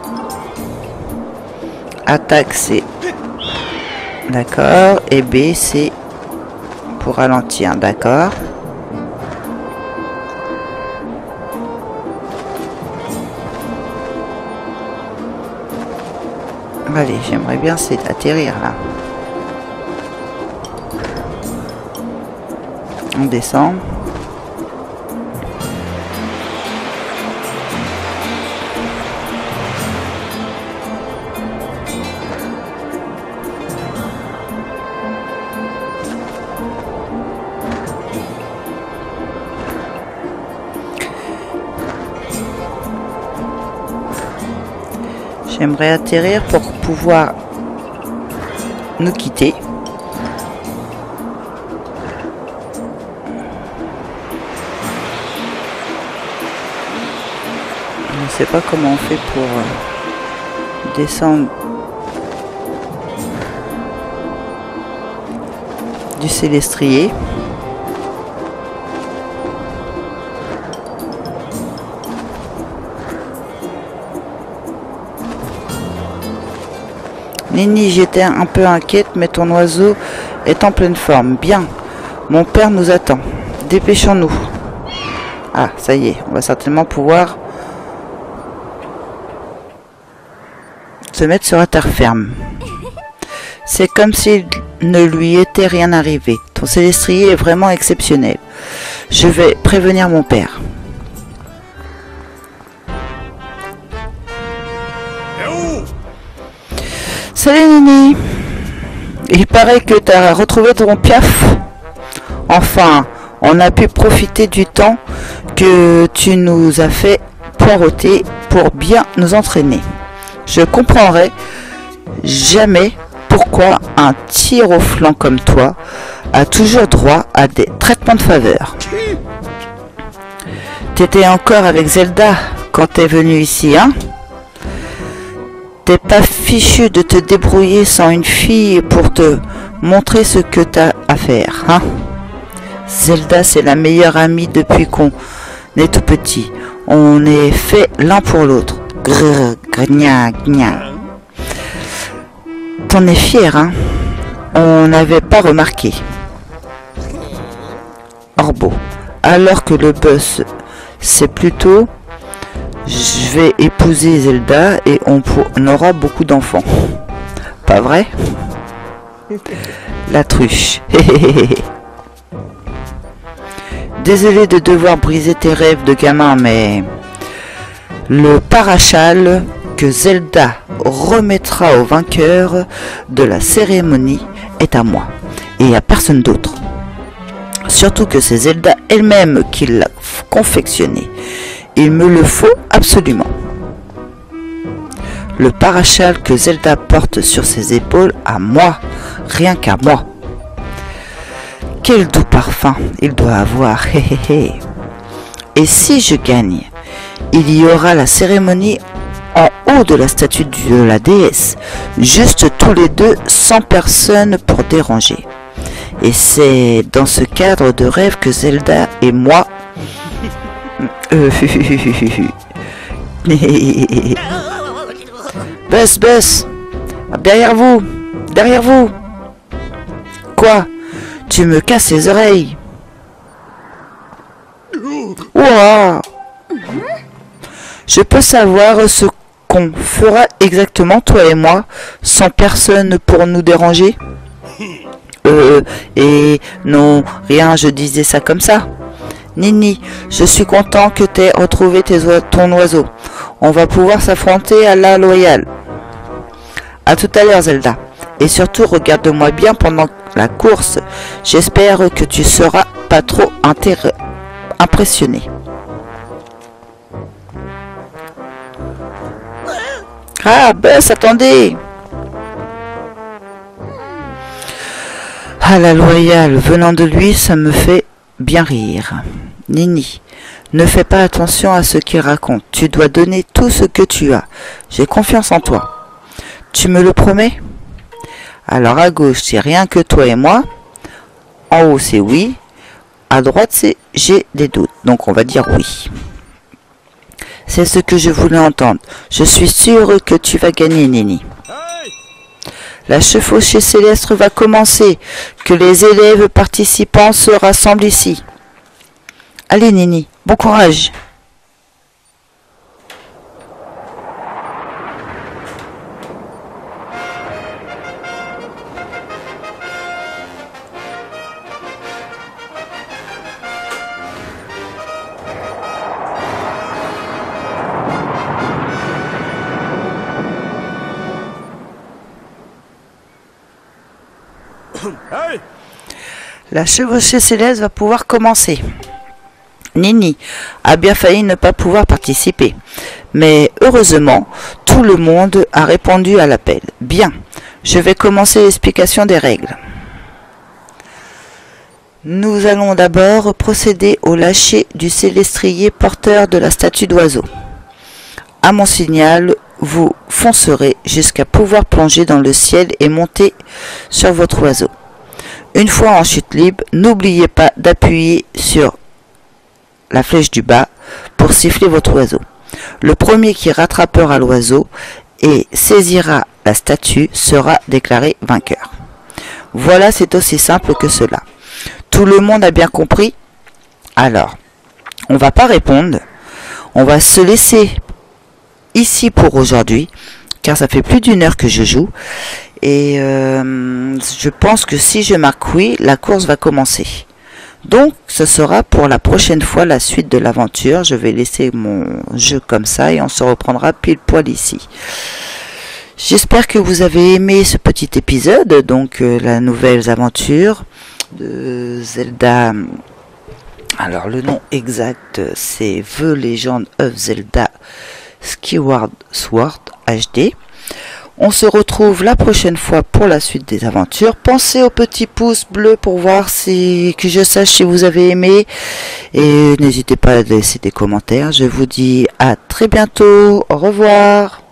S1: Attaque c'est d'accord et B c'est pour ralentir, d'accord. Allez, j'aimerais bien c'est atterrir là. On descend. J'aimerais atterrir pour pouvoir nous quitter. Je ne sais pas comment on fait pour euh, descendre du célestrier. Nini, j'étais un peu inquiète, mais ton oiseau est en pleine forme. Bien, mon père nous attend. Dépêchons-nous. Ah, ça y est, on va certainement pouvoir se mettre sur la terre ferme. C'est comme s'il ne lui était rien arrivé. Ton célestrier est vraiment exceptionnel. Je vais prévenir mon père. Salut Nini. Il paraît que tu as retrouvé ton piaf. Enfin, on a pu profiter du temps que tu nous as fait poireauter pour bien nous entraîner. Je comprendrai jamais pourquoi un tir au flanc comme toi a toujours droit à des traitements de faveur. T'étais encore avec Zelda quand t'es venu ici, hein? T'es pas fichu de te débrouiller sans une fille pour te montrer ce que t'as à faire, hein? Zelda, c'est la meilleure amie depuis qu'on est tout petit. On est fait l'un pour l'autre. Grrr, gna, gna. T'en es fier, hein? On n'avait pas remarqué. Orbo. Alors que le boss, c'est plutôt... Je vais épouser Zelda et on, on aura beaucoup d'enfants. Pas vrai? La truche. Désolé de devoir briser tes rêves de gamin, mais... Le parachal que Zelda remettra au vainqueur de la cérémonie est à moi et à personne d'autre. Surtout que c'est Zelda elle-même qui l'a confectionné. Il me le faut absolument. Le parachal que Zelda porte sur ses épaules à moi, rien qu'à moi. Quel doux parfum il doit avoir. Hé hé hé. Et si je gagne, il y aura la cérémonie en haut de la statue de la déesse, juste tous les deux, sans personne pour déranger. Et c'est dans ce cadre de rêve que Zelda et moi... Euh, Buzz, Buzz, derrière vous, derrière vous. Quoi? Tu me casses les oreilles. Ouah. Je peux savoir ce qu'on fera exactement, toi et moi, sans personne pour nous déranger? Euh, et non, rien, je disais ça comme ça. Nini, je suis content que tu aies retrouvé tes oi ton oiseau. On va pouvoir s'affronter à la loyale. À tout à l'heure, Zelda. Et surtout, regarde-moi bien pendant la course. J'espère que tu seras pas trop impressionné. Ah, Buzz, attendez! Ah, la loyale, venant de lui, ça me fait bien rire. Nini, ne fais pas attention à ce qu'il raconte. Tu dois donner tout ce que tu as. J'ai confiance en toi. Tu me le promets? Alors à gauche, c'est rien que toi et moi. En haut, c'est oui. À droite, c'est j'ai des doutes. Donc on va dire oui. C'est ce que je voulais entendre. Je suis sûre que tu vas gagner, Nini. La chevauchée céleste va commencer. Que les élèves participants se rassemblent ici. Allez, Nini, bon courage. La chevauchée céleste va pouvoir commencer. Nini a bien failli ne pas pouvoir participer. Mais heureusement, tout le monde a répondu à l'appel. Bien, je vais commencer l'explication des règles. Nous allons d'abord procéder au lâcher du célestrier porteur de la statue d'oiseau. À mon signal, vous foncerez jusqu'à pouvoir plonger dans le ciel et monter sur votre oiseau. Une fois en chute libre, n'oubliez pas d'appuyer sur la flèche du bas pour siffler votre oiseau. Le premier qui rattrapera l'oiseau et saisira la statue sera déclaré vainqueur. Voilà, c'est aussi simple que cela. Tout le monde a bien compris? Alors, on va pas répondre. On va se laisser ici pour aujourd'hui, car ça fait plus d'une heure que je joue. Et euh, je pense que si je marque oui, la course va commencer. Donc, ce sera pour la prochaine fois la suite de l'aventure. Je vais laisser mon jeu comme ça et on se reprendra pile poil ici. J'espère que vous avez aimé ce petit épisode, donc euh, la nouvelle aventure de Zelda. Alors, le nom exact, c'est The Legend of Zelda Skyward Sword H D. On se retrouve la prochaine fois pour la suite des aventures. Pensez au petit pouce bleu pour voir si que je sache si vous avez aimé. Et n'hésitez pas à laisser des commentaires. Je vous dis à très bientôt. Au revoir.